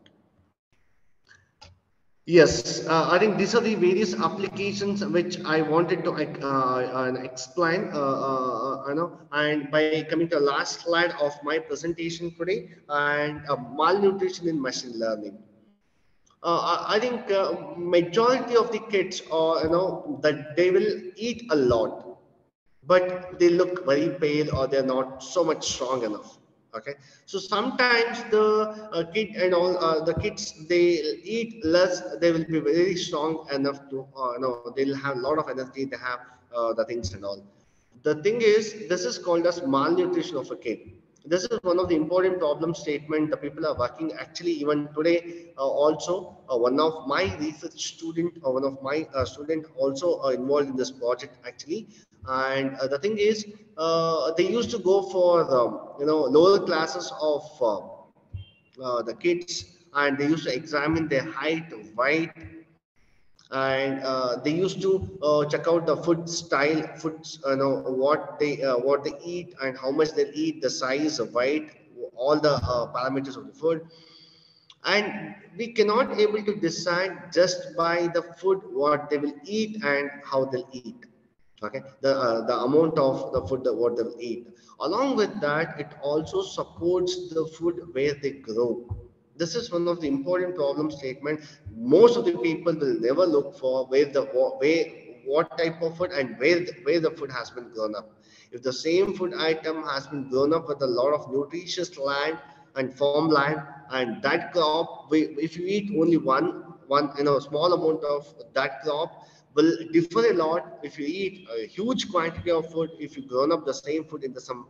Yes, I think these are the various applications which I wanted to explain. And by coming to the last slide of my presentation today, and malnutrition in machine learning. I think majority of the kids are that they will eat a lot, but they look very pale or they're not so much strong enough. Okay, so sometimes the kid and all the kids, they eat less, they will be very strong enough to they'll have a lot of energy, they have the things and all. The thing is, this is called as malnutrition of a kid. This is one of the important problem statement the people are working actually even today. Also, one of my research student or one of my student also involved in this project actually. And the thing is, they used to go for lower classes of the kids, and they used to examine their height, weight, and they used to check out the food style, foods, what they eat and how much they eat, the size, the weight, all the parameters of the food. And we cannot able to decide just by the food what they will eat and how they'll eat. Okay, the amount of the food that what they'll eat. Along with that, it also supports the food where they grow. This is one of the important problem statement. Most of the people will never look for where what type of food and where the food has been grown up. If the same food item has been grown up with a lot of nutritious land and farmland, and that crop, if you eat only one small amount of that crop, will differ a lot if you eat a huge quantity of food if you grown up the same food in the some, some other non nutritious farmland.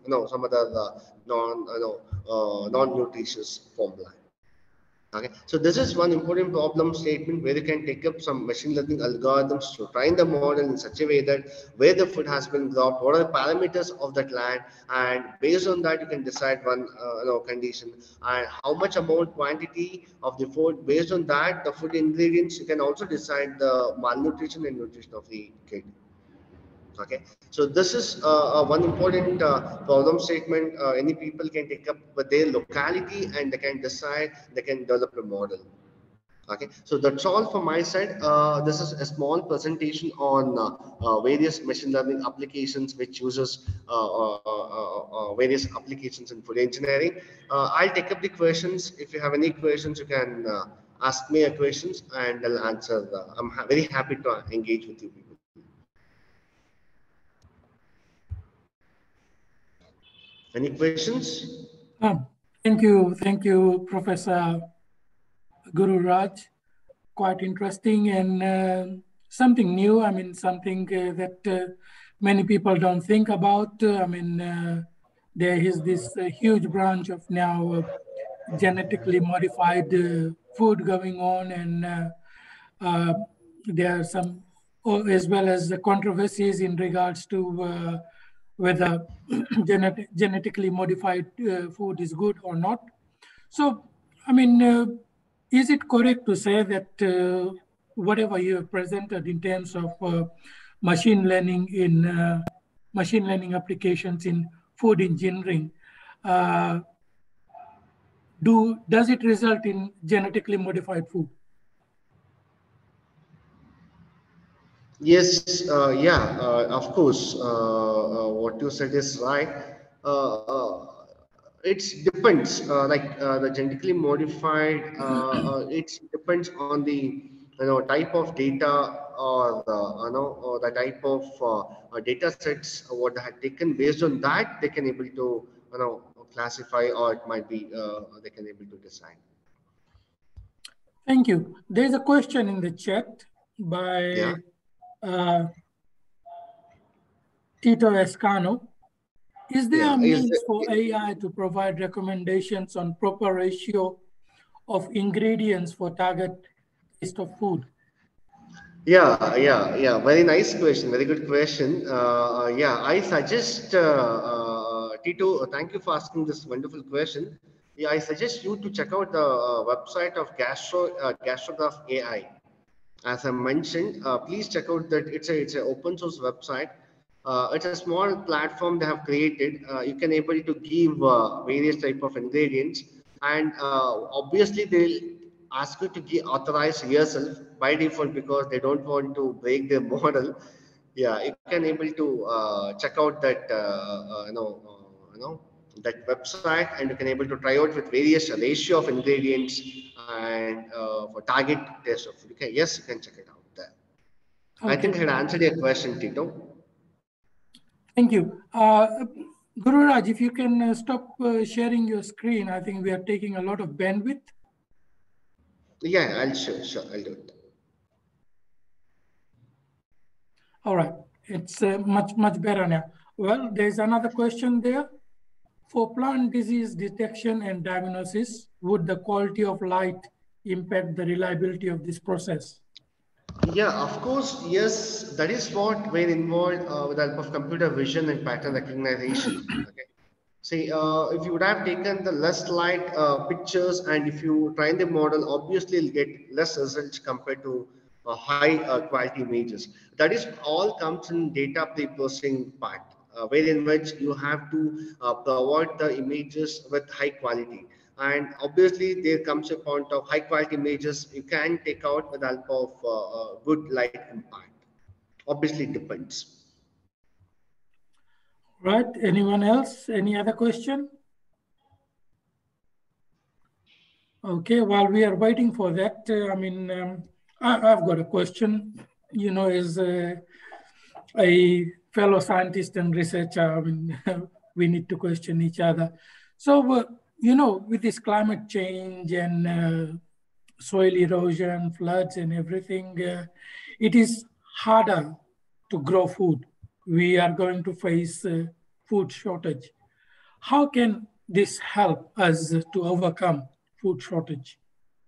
Okay, so this is one important problem statement where you can take up some machine learning algorithms to train the model in such a way that where the food has been dropped, what are the parameters of that land, and based on that you can decide one condition and how much amount quantity of the food. Based on that, the food ingredients you can also decide the malnutrition and nutrition of the kid. Okay, so this is one important problem statement any people can take up with their locality and they can decide, they can develop a model. Okay, so that's all from my side. This is a small presentation on various machine learning applications which uses various applications in food engineering. I'll take up the questions. If you have any questions, you can ask me a questions and I'll answer. I'm very happy to engage with you people. Any questions? Thank you, Professor Gururaj. Quite interesting and something new. I mean, something that many people don't think about. There is this huge branch of now genetically modified food going on, and uh, there are some, as well as the controversies in regards to whether genetically modified food is good or not. So, I mean, is it correct to say that whatever you have presented in terms of machine learning in machine learning applications in food engineering, uh, does it result in genetically modified food? Yes, yeah, of course. What you said is right. It depends. The genetically modified, it depends on the type of data or the or the type of data sets what they had taken. Based on that, they can able to classify, or it might be they can able to decide. Thank you. There's a question in the chat Yeah. by uh, Tito Escano. Is there Yeah. a Is means for AI to provide recommendations on proper ratio of ingredients for target taste of food? Yeah. Very nice question. Very good question. Yeah, I suggest Tito. Thank you for asking this wonderful question. Yeah, I suggest you to check out the website of Gastrograph AI. As I mentioned, please check out that it's a open source website. It's a small platform they have created. You can able to give various type of ingredients, and obviously they'll ask you to give, authorize yourself by default because they don't want to break their model. Yeah, you can able to check out that that website, and you can able to try out with various ratio of ingredients and for target test of food. Okay, yes, you can check it out there. I think I Okay, had answered your question, Tito. thank you. Gururaj, if you can stop sharing your screen, I think we are taking a lot of bandwidth. Yeah, I'll sure I'll do it. All right, it's much better now. Well, there's another question there. For plant disease detection and diagnosis, would the quality of light impact the reliability of this process? Yeah, of course, yes. That is what we're involved with the help of computer vision and pattern recognition. Okay. See, if you would have taken the less light pictures and if you train the model, obviously you'll get less results compared to high quality images. That is all comes in data pre-processing part, wherein which you have to provide the images with high quality. And obviously there comes a point of high quality images you can take out with the help of good light impact. Obviously it depends. Right, anyone else? Any other question? Okay, while we are waiting for that, I've got a question. You know, as a fellow scientist and researcher, we need to question each other. So, with this climate change and soil erosion, floods, and everything, it is harder to grow food. We are going to face food shortage. How can this help us to overcome food shortage?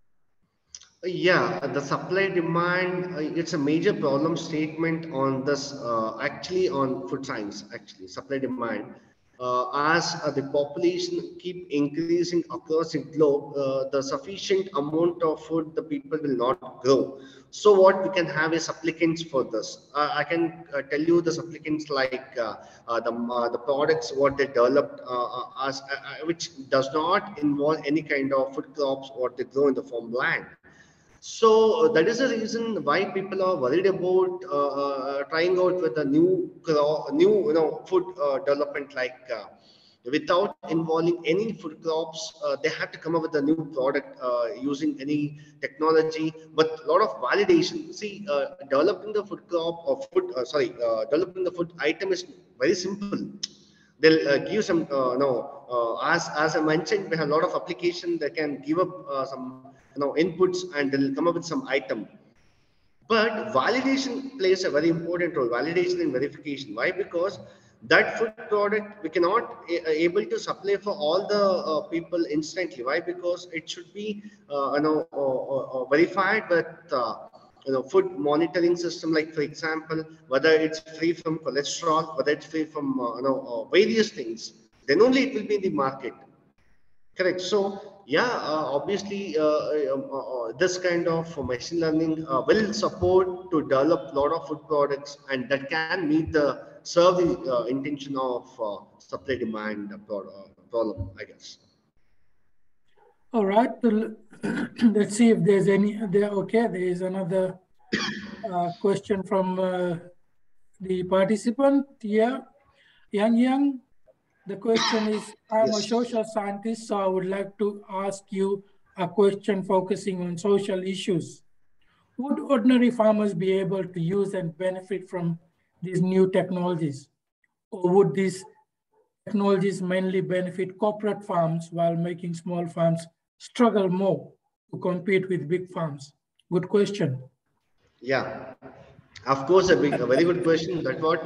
Yeah, the supply demand, it's a major problem statement on this, actually on food science, actually, supply demand. As the population keep increasing across the globe, the sufficient amount of food the people will not grow. So what we can have is supplicants for this. I can tell you the supplicants like the products what they developed which does not involve any kind of food crops what they grow in the farmland. So that is the reason why people are worried about trying out with a new food development like without involving any food crops. They have to come up with a new product using any technology, but a lot of validation. See, developing the food crop or food, developing the food item is very simple. They'll give some as I mentioned, we have a lot of application that can give up some inputs and they'll come up with some item. But validation plays a very important role, validation and verification. Why? Because that food product we cannot able to supply for all the people instantly. Why? Because it should be verified with food monitoring system, like for example whether it's free from cholesterol, whether it's free from various things, then only it will be in the market. Correct. So, yeah, obviously, this kind of machine learning will support to develop a lot of food products, and that can meet the serve the intention of supply demand problem, I guess. All right. Let's see if there's any there. Okay, there is another question from the participant. Yeah, Yang. The question is, I'm a Yes. social scientist, so I would like to ask you a question focusing on social issues. Would ordinary farmers be able to use and benefit from these new technologies? Or would these technologies mainly benefit corporate farms while making small farms struggle more to compete with big farms? Good question. Yeah. Of course, a very good question. That what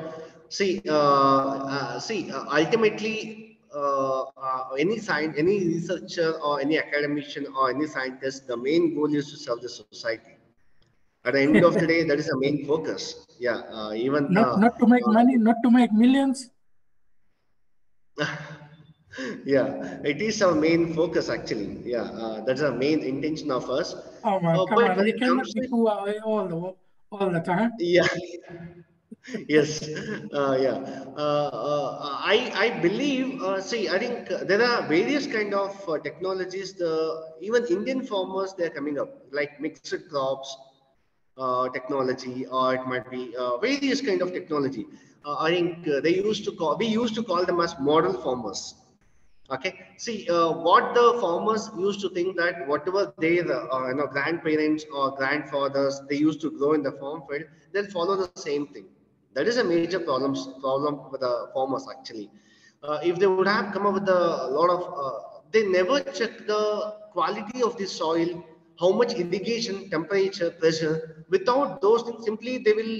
ultimately, any researcher or any academician or any scientist, the main goal is to serve the society. At the end of the day, that is the main focus. Yeah, even Not to make money, not to make millions. yeah, it is our main focus actually. Yeah, that's our main intention of us. Oh man, come But on, when we it comes cannot be to, poor all the time. yeah, yes, yeah. I believe. See, I think there are various kind of technologies. The even Indian farmers they are coming up like mixed crops technology, or it might be various kind of technology. I think they used to call we used to call them as model farmers. Okay, see what the farmers used to think that whatever their grandparents or grandfathers they used to grow in the farm field, they'll follow the same thing. That is a major problem with the farmers actually. If they would have come up with a lot of, they never check the quality of the soil, how much irrigation, temperature, pressure. Without those things, simply they will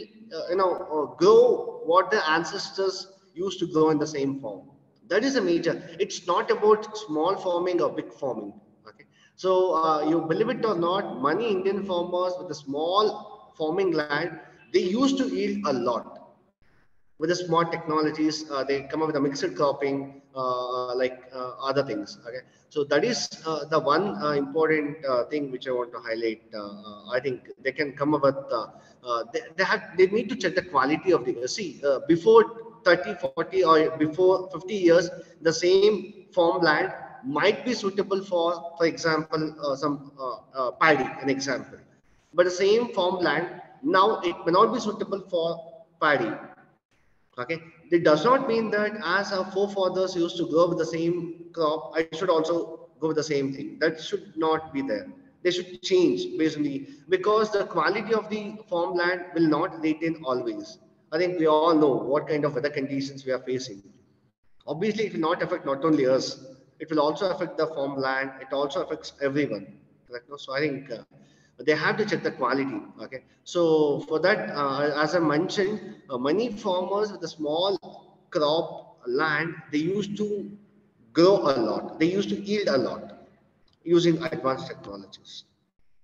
grow what the ancestors used to grow in the same form. That is a major. It's not about small farming or big farming. Okay, so you believe it or not, many Indian farmers with a small farming land, they used to yield a lot with the smart technologies. They come up with a mixed cropping, other things. Okay, so that is the one important thing which I want to highlight. I think they can come up with. They need to check the quality of the. See, before 30, 40, or before 50 years, the same farmland might be suitable for example, some paddy, an example. But the same farmland now it may not be suitable for paddy. Okay, it does not mean that as our forefathers used to grow with the same crop, I should also go with the same thing. That should not be there. They should change basically because the quality of the farmland will not retain always. I think we all know what kind of weather conditions we are facing. Obviously, it will not affect not only us, it will also affect the farmland, it also affects everyone. Correct? No? So I think they have to check the quality. Okay. So for that, as I mentioned, many farmers with a small crop land, they used to grow a lot. They used to yield a lot using advanced technologies.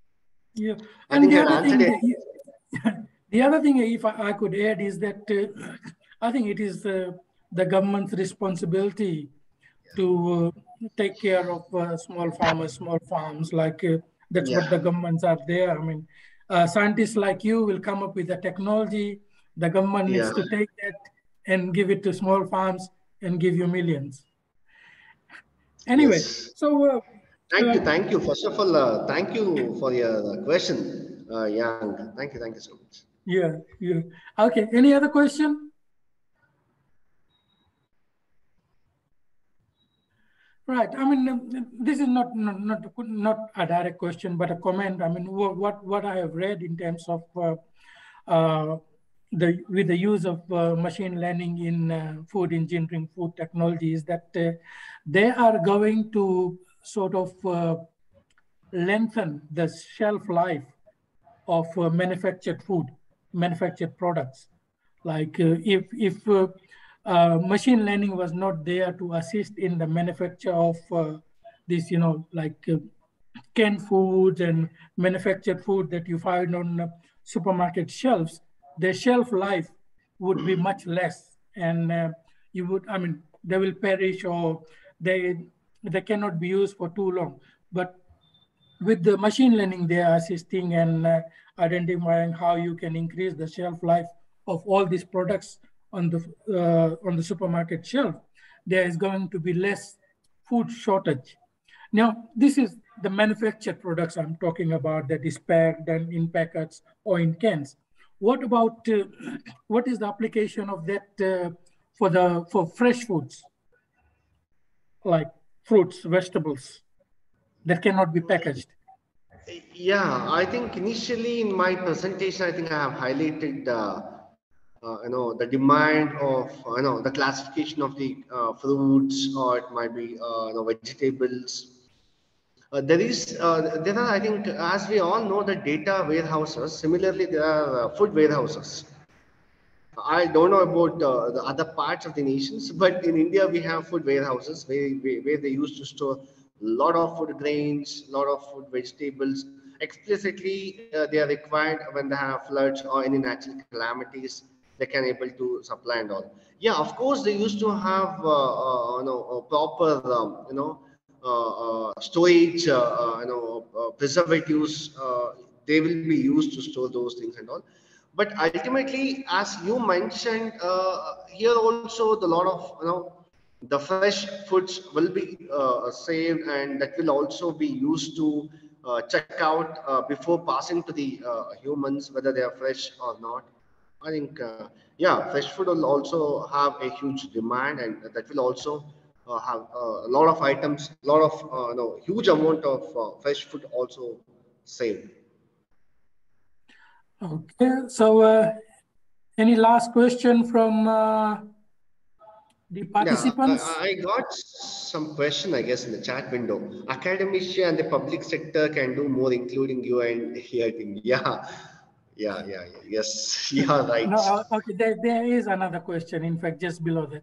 Yeah, I and think the I other answered thing, it. the other thing, if I could add, is that I think it is the government's responsibility to take care of small farmers, small farms. Like that's what Yeah, the governments are there. I mean, scientists like you will come up with the technology. The government yeah, needs to take that and give it to small farms and give you millions. Anyway, yes. so Thank uh, you, thank you. First of all, thank you for your question, Yang. Thank you so much. yeah, yeah. Okay. Any other question? Right. I mean, this is not a direct question, but a comment. I mean, what I have read in terms of uh, the with the use of machine learning in food engineering, food technology, is that they are going to sort of lengthen the shelf life of manufactured food, manufactured products. Like if machine learning was not there to assist in the manufacture of this, like canned foods and manufactured food that you find on supermarket shelves, their shelf life would be much less, and you would, I mean, they will perish or they they cannot be used for too long. But with the machine learning, they are assisting and identifying how you can increase the shelf life of all these products on the supermarket shelf. There is going to be less food shortage. Now, this is the manufactured products I'm talking about, that is packed and in packets or in cans. What about what is the application of that for fresh foods like fruits, vegetables that cannot be packaged? Yeah, I think initially in my presentation, I think I have highlighted, the demand of, the classification of the fruits, or it might be, vegetables. There are, I think, as we all know, the data warehouses. Similarly, there are food warehouses. I don't know about the other parts of the nations, but in India we have food warehouses where they used to store a lot of food grains, a lot of food vegetables. Explicitly, they are required when they have floods or any natural calamities. They can able to supply and all. Yeah, of course they used to have proper storage, preservatives. They will be used to store those things and all, but ultimately, as you mentioned, here also the lot of the fresh foods will be saved, and that will also be used to check out before passing to the humans whether they are fresh or not. I think yeah, fresh food will also have a huge demand, and that will also have a lot of items, a lot of huge amount of fresh food also saved. Okay, so any last question from the Yeah, participants? I got some question, I guess, in the chat window. Academia and the public sector can do more, including you and here. I think, yeah. Yes, you are No, right. okay, there is another question, in fact, just below that.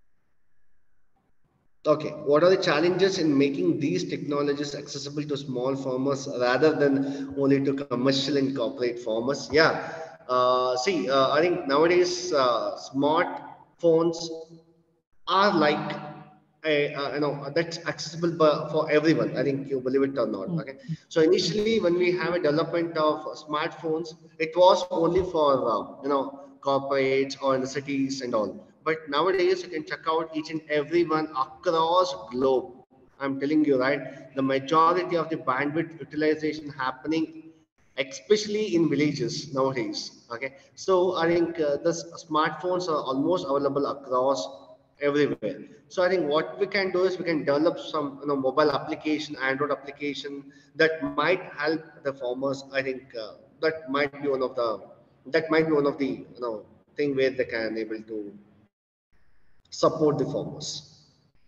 Okay, what are the challenges in making these technologies accessible to small farmers rather than only to commercial and corporate farmers? Yeah, I think nowadays smartphones are like that's accessible for everyone. I think you believe it or not. Mm, Okay, so mm. initially when we have a development of smartphones, it was only for corporates or in the cities and all. But nowadays you can check out each and everyone across globe. I'm telling you, right, the majority of the bandwidth utilization happening especially in villages nowadays. Okay, so I think the smartphones are almost available across everywhere. So I think what we can do is we can develop some mobile application, Android application that might help the farmers. I think that might be one of the thing where they can able to support the farmers.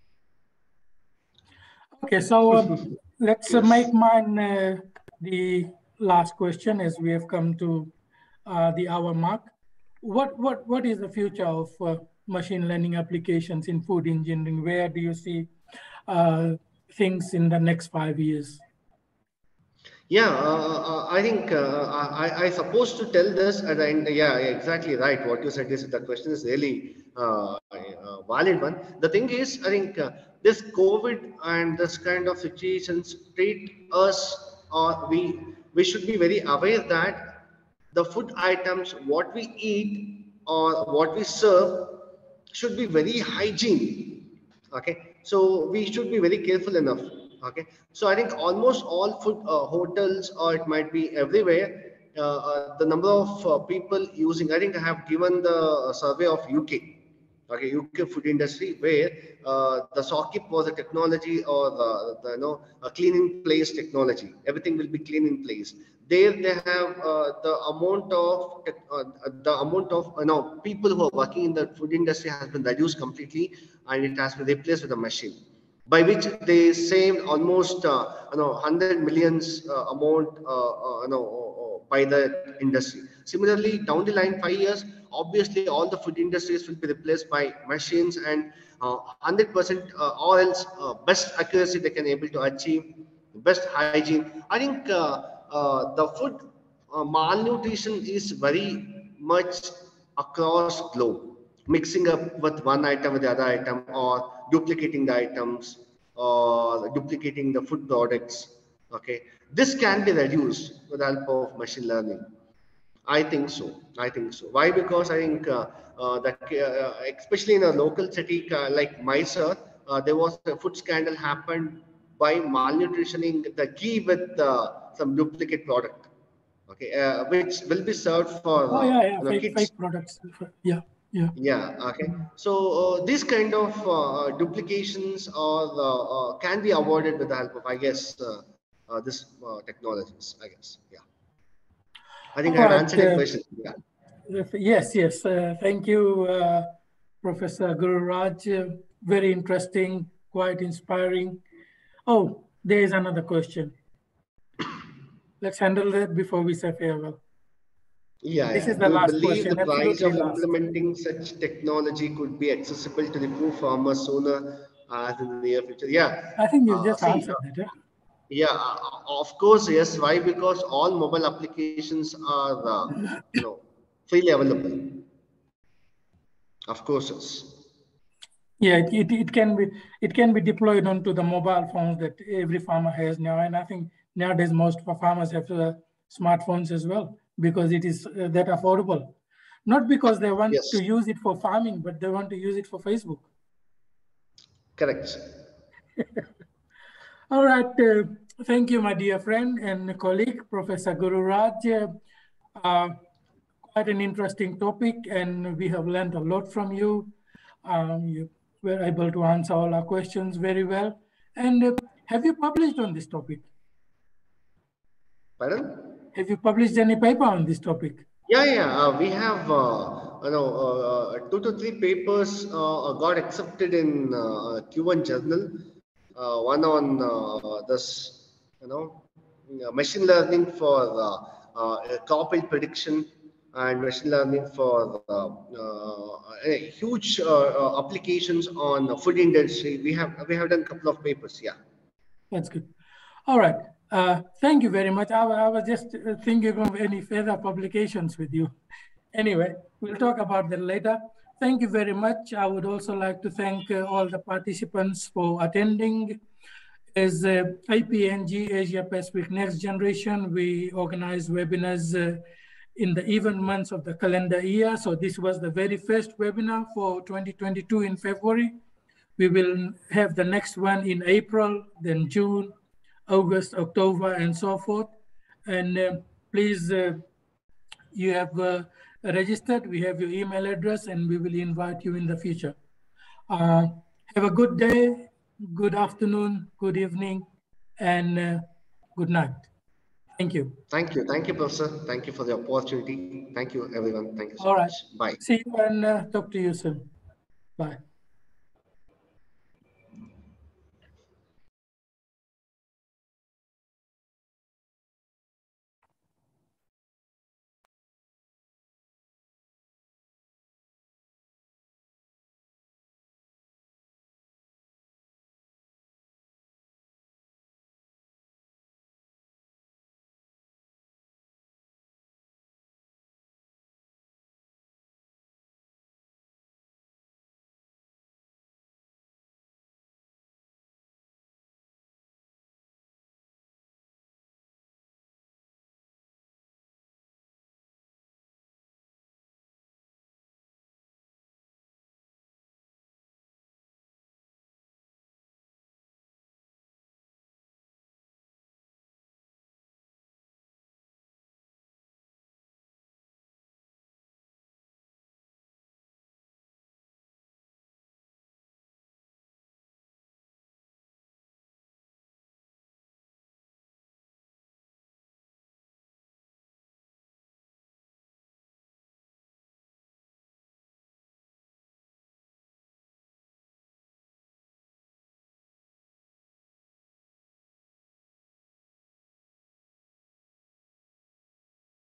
Okay, so let's make Yes. mine the last question, as we have come to the hour mark. What is the future of machine learning applications in food engineering? Where do you see uh, things in the next 5 years? Yeah, I think I supposed to tell this, and yeah, exactly right. What you said is the question is really a valid one. The thing is, I think this COVID and this kind of situations treat us, or we should be very aware that the food items, what we eat or what we serve, should be very hygiene. Okay, so we should be very careful enough. Okay, so I think almost all food hotels, or it might be everywhere, the number of people using, I think I have given the survey of UK. Okay, UK food industry, where the socket was a technology, or the a clean in place technology. Everything will be clean in place. There they have the amount of people who are working in the food industry has been reduced completely, and it has been replaced with a machine, by which they saved almost 100 millions amount by the industry. Similarly, down the line 5 years, obviously all the food industries will be replaced by machines, and 100% or else best accuracy they can able to achieve, best hygiene. I think the food malnutrition is very much across globe, mixing up with one item with the other item, or duplicating the items, or duplicating the food products. Okay, this can be reduced with the help of machine learning. I think so. I think so. Why? Because I think that especially in a local city like Mysore, there was a food scandal happened by malnutritioning the ghee with some duplicate product. Okay, which will be served for Oh yeah, yeah, kids. fake products. Yeah, yeah. Yeah. Okay. So these kind of duplications can be avoided with the help of, I guess, this technologies. I guess. Yeah. I think All I have right. answered your question. Yeah. Yes, yes. Thank you, Professor Gururaj. Very interesting, quite inspiring. Oh, there is another question. Let's handle that before we say farewell. Yeah, This yeah. is the Do you last believe question, the price absolutely of last. implementing such technology could be accessible to the poor farmers sooner as in the near future? Yeah. I think you just See, answered that. Yeah? yeah, of course, yes. Why? Because all mobile applications are, freely available. Of course, yes. Yeah, it can be deployed onto the mobile phones that every farmer has now, and I think nowadays most of our farmers have smartphones as well because it is that affordable. Not because they want to Yes, use it for farming, but they want to use it for Facebook. correct. All right, thank you, my dear friend and colleague, Professor Gururaj. Uh, Quite an interesting topic, and we have learned a lot from you. You were able to answer all our questions very well. And have you published on this topic? Pardon? Have you published any paper on this topic? Yeah, yeah. We have, two to three papers got accepted in Q1 journal. One on this, machine learning for crop yield prediction, and machine learning for huge applications on food industry. We have done a couple of papers. Yeah. That's good. All right. Thank you very much. I was just thinking of any further publications with you. Anyway, we'll talk about that later. Thank you very much. I would also like to thank all the participants for attending. As IPNG Asia Pacific Next Generation, we organize webinars in the even months of the calendar year. So this was the very first webinar for 2022 in February. We will have the next one in April, then June, August, October, and so forth. And please, you have registered, we have your email address, and we will invite you in the future. Have a good day, good afternoon, good evening, and good night. Thank you. Thank you. Thank you, Professor. Thank you for the opportunity. Thank you, everyone. Thank you so All right. much. Bye. See you and talk to you soon. Bye.